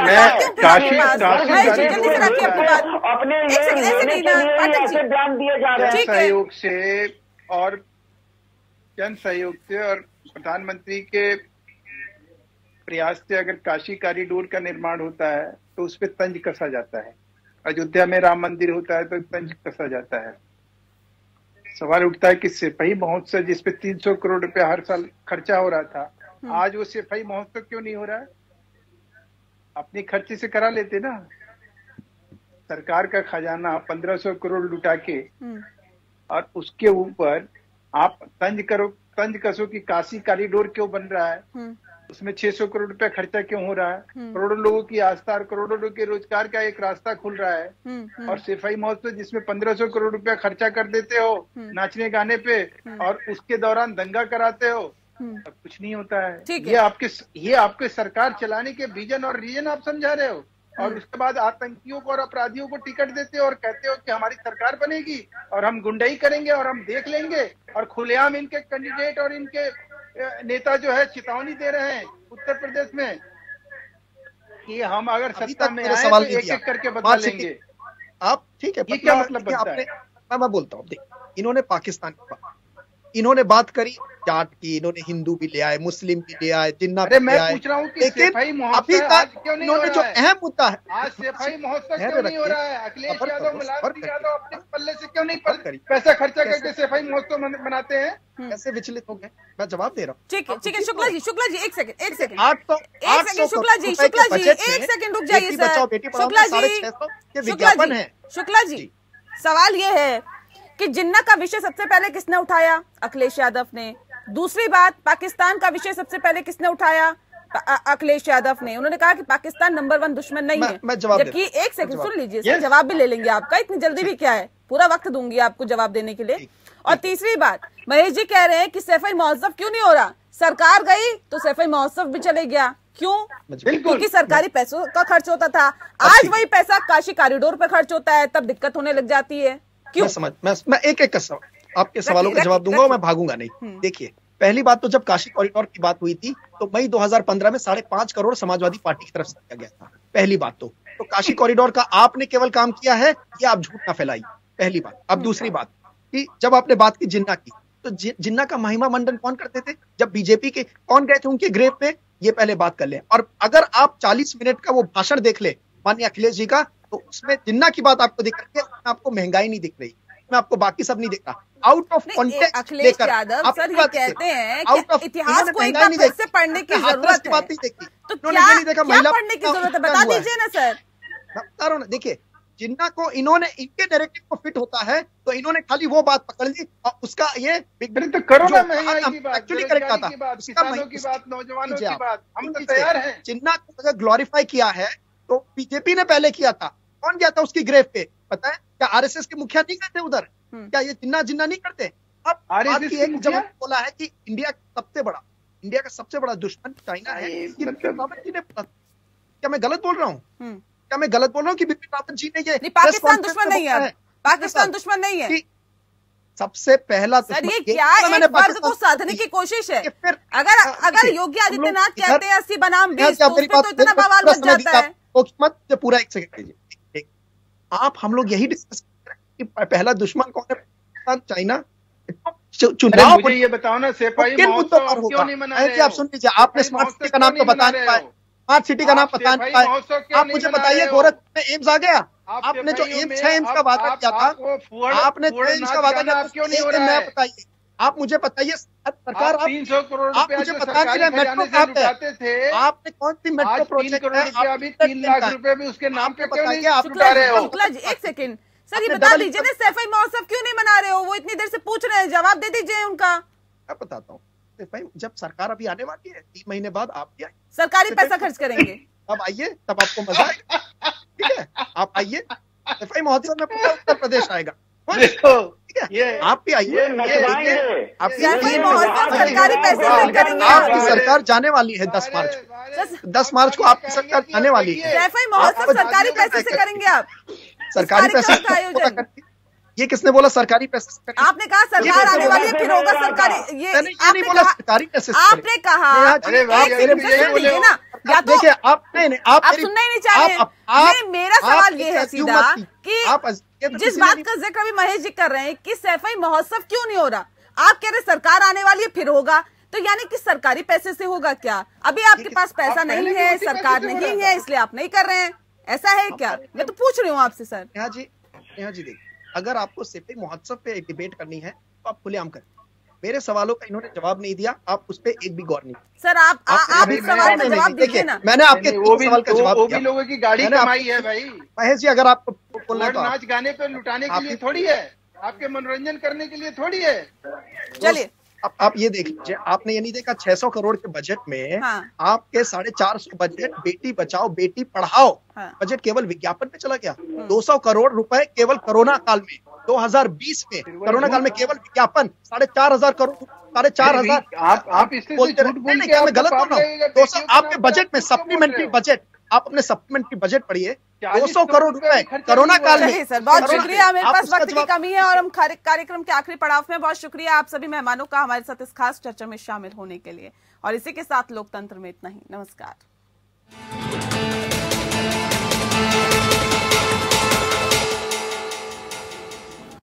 अपने ऐसे बयान दिए जा रहे हैं? सहयोग से और जन सहयोग से और प्रधानमंत्री के प्रयास से अगर काशी कॉरिडोर का निर्माण होता है तो उस पर तंज कसा जाता है। अयोध्या में राम मंदिर होता है तो तंज कसा जाता है। सवाल उठता है कि सिपाही महोत्सव जिसपे 300 करोड़ रुपया हर साल खर्चा हो रहा था, आज वो सिपाही महोत्सव क्यों नहीं हो रहा है? अपनी खर्चे से करा लेते ना। सरकार का खजाना 1500 करोड़ लुटा के और उसके ऊपर आप तंज कसो कि काशी कॉरिडोर क्यों बन रहा है, उसमें 600 करोड़ रुपया खर्चा क्यों हो रहा है, करोड़ों लोगों की आस्था और करोड़ों लोगों के रोजगार का एक रास्ता खुल रहा है। और सिपाही महोत्सव जिसमें 1500 करोड़ रुपया खर्चा कर देते हो नाचने गाने पे और उसके दौरान दंगा कराते हो, अब कुछ नहीं होता है। ये आपके सरकार चलाने के विजन और रीजन आप समझा रहे हो, और उसके बाद आतंकियों को और अपराधियों को टिकट देते हो और कहते हो कि हमारी सरकार बनेगी और हम गुंडाई करेंगे और हम देख लेंगे। और खुलेआम इनके कैंडिडेट और इनके नेता जो है चेतावनी दे रहे हैं उत्तर प्रदेश में कि हम अगर सत्ता में आए तो एक-एक करके बदला लेंगे। आप ठीक है, ये क्या मतलब बनता है? मैं बोलता हूँ, इन्होंने पाकिस्तान की बात, इन्होंने बात करी जाट की, इन्होंने हिंदू भी ले आए, मुस्लिम भी ले आए, जिन्ना अरे भी मैं ले आए। पूछ रहा हूँ कि लेकिन सफाई महोत्सव अभी आज तक क्यों नहीं हो इन्होंने जो रहा है? अहम मुद्दा है आज सफाई महोत्सव क्यों नहीं हो रहा है? अखिलेश यादव, मुलायम सिंह यादव अपने पल्ले से क्यों नहीं पैसा खर्चा करके सफाई महोत्सव बनाते हैं? कैसे विचलित हो गए? मैं जवाब दे रहा हूँ। ठीक है शुक्ला जी एक सेकंड एक सेकंड शुक्ला जी एक सेकंड रुक जाइए सर। शुक्ला जी सवाल ये है कि जिन्ना का विषय सबसे पहले किसने उठाया? अखिलेश यादव ने। दूसरी बात, पाकिस्तान का विषय सबसे पहले किसने उठाया? अखिलेश यादव ने। उन्होंने कहा कि पाकिस्तान नंबर 1 दुश्मन नहीं है। जबकि एक सेकंड सुन लीजिए सर, जवाब भी ले लेंगे आपका, इतनी जल्दी भी क्या है, पूरा वक्त दूंगी आपको जवाब देने के लिए। और तीसरी बात, महेश जी कह रहे हैं कि सफाई महोत्सव क्यों नहीं हो रहा? सरकार गई तो सफाई महोत्सव भी चले गया। क्यों? क्योंकि सरकारी पैसों का खर्च होता था। आज वही पैसा काशी कॉरिडोर पर खर्च होता है, तब दिक्कत होने लग जाती है। क्यों? मैं एक आपके सवालों का जवाब दूंगा, मैं भागूंगा नहीं। देखिए, पहली बात तो जब काशी कॉरिडोर की बात हुई थी तो मई 2015 में 5.5 करोड़ समाजवादी पार्टी की तरफ से दिया गया था। पहली बात तो काशी कॉरिडोर का आपने केवल काम किया है, ये आप झूठ ना फैलाइए, पहली बात। अब दूसरी बात कि जब आपने बात की जिन्ना की, तो जिन्ना का महिमा मंडन कौन करते थे? जब बीजेपी के कौन गए थे उनके ग्रेव पे? ये पहले बात कर ले। और अगर आप 40 मिनट का वो भाषण देख ले माननीय अखिलेश जी का, तो उसमें जिन्ना की बात आपको दिख रही है, आपको महंगाई नहीं दिख रही, मैं आपको बाकी सब नहीं दिख रहा। Out of context Akhilesh Yadav sir ये कहते हैं कि इतिहास को एक बार फिर से पढ़ने की जरूरत है। तो क्या पढ़ने की जरूरत है, बता दीजिए ना सर। बता रहा हूँ ना, देखिए जिन्ना को इन्होंने इनके नैरेटिव को फिट होता है तो इन्होंने खाली वो बात पकड़ ली और उसका ये तो करो ना महंगाई की बात, एक्चुअली करेक्ट था, किसानों की बात, नौजवानों की बात, हम तो तैयार हैं। जिन्ना को अगर ग्लोरीफाई किया है तो बीजेपी ने पहले किया था। कौन गया था उसकी ग्रेव पे? पता है क्या? आरएसएस के मुखिया नहीं गए थे उधर? क्या ये जिन्ना नहीं करते? अब आरएसएस एक जब बोला है कि इंडिया का सबसे बड़ा दुश्मन चाइना है, क्या मैं गलत बोल रहा हूँ? क्या मैं गलत बोल रहा हूँ कि बिपिन रावत जी ने ये पाकिस्तान दुश्मन नहीं है? पाकिस्तान दुश्मन नहीं है। सबसे पहला सर ये क्या एक वर्ग को साधने की कोशिश है? अगर योगी आदित्यनाथ कहते हैं 80 बनाम 20 तो इतना बवाल मच जाता है। मत पूरा एक सेकंड, आप हम लोग यही डिस्कस कर रहे हैं कि पहला दुश्मन कौन है? पाकिस्तान, चाइना। चुनाव मुझे ये बताओ ना, सफाई महोत्सव क्यों नहीं मना रहे? आप सुन लीजिए, आपने स्मार्ट सिटी का नाम तो बता नहीं पाए, स्मार्ट सिटी का नाम बता नहीं पाए। आप मुझे बताइए, गोरखपुर में एम्स आ गया? आपने जो एम्स 6 एम्स का वादा किया था, आपने 6 एम्स का वादा किया, क्यों नहीं हो रहा है? बताइए, आप मुझे बताइए, सरकार 300 करोड़ रुपया मुझे बता नहीं रहे मेट्रो कहाँ थे? आपने कौन सी मेट्रो प्रोजेक्ट है? अभी 3 लाख रुपए भी उसके नाम पे बताइए, आप लुटा रहे हो। एक सेकंड सर, ये बता दीजिए ना, सफाई महोत्सव क्यों नहीं मना रहे हो? वो इतनी देर से पूछ रहे हैं, जवाब दे दीजिए उनका। मैं बताता हूँ, जब सरकार अभी आने वाली है 3 महीने बाद, आप क्या सरकारी पैसा खर्च करेंगे? अब आइए, तब आपको मजा आएगा। ठीक है, आप आइए, सफाई महोत्सव में पूरा उत्तर प्रदेश आएगा। ये आप भी आइए, सरकारी पैसे आपकी सरकार जाने वाली है 10 मार्च को। 10 मार्च को आपकी सरकार जाने वाली है। सफाई महोत्सव सरकारी पैसे से करेंगे आप? सरकारी पैसे का आयोजन? ये किसने बोला सरकारी पैसे? आपने कहा सरकार आने वाली है, फिर होगा सरकारी। ये आपने बोला सरकारी पैसे? आपने कहा ना, या तो देखिए आप सुनना ही नहीं चाह रहे। मेरा सवाल ये है सीधा कि जिस बात का जिक्र अभी महेश जी कर रहे हैं कि सफाई महोत्सव क्यों नहीं हो रहा, आप कह रहे सरकार आने वाली है फिर होगा, तो यानी कि सरकारी पैसे से होगा क्या? अभी आपके पास पैसा नहीं है, सरकार नहीं है, इसलिए आप नहीं कर रहे हैं, ऐसा है क्या? मैं तो पूछ रही हूँ आपसे सर। नेहा जी देखिए, अगर आपको सफाई महोत्सव पे एक डिबेट करनी है तो आप खुलेआम करें। मेरे सवालों का इन्होंने जवाब नहीं दिया, आप उस पर एक भी गौर नहीं। सर आप इस सवाल का जवाब दीजिए ना। मैंने आपके सवाल का जवाब दिया। लोगों की गाड़ी कमाई है भाई महेश जी, अगर आपको बोलना तो नाच गाने पे लुटाने के लिए थोड़ी है, आपके मनोरंजन करने के लिए थोड़ी है। चलिए आप ये देख लीजिए, आपने ये नहीं देखा 600 करोड़ के बजट में आपके 450 बजट बेटी बचाओ बेटी पढ़ाओ बजट केवल विज्ञापन पे चला गया। 200 करोड़ रुपए केवल कोरोना काल में 2020 में कोरोना काल में केवल विज्ञापन 4,500 करोड़ 4,500। आप इससे झूठ बोल के मैं गलत बोल रहा हूँ? 200 आपके बजट में सप्लीमेंट्री बजट, आप अपने सप्लीमेंट्री बजट पढ़िए, 200 करोड़ रुपए कोरोना काल में। सर बहुत शुक्रिया, मेरे पास वक्त की कमी है और हम कार्यक्रम के आखिरी पड़ाव में। बहुत शुक्रिया आप सभी मेहमानों का हमारे साथ इस खास चर्चा में शामिल होने के लिए। और इसी के साथ लोकतंत्र में इतना ही। नमस्कार।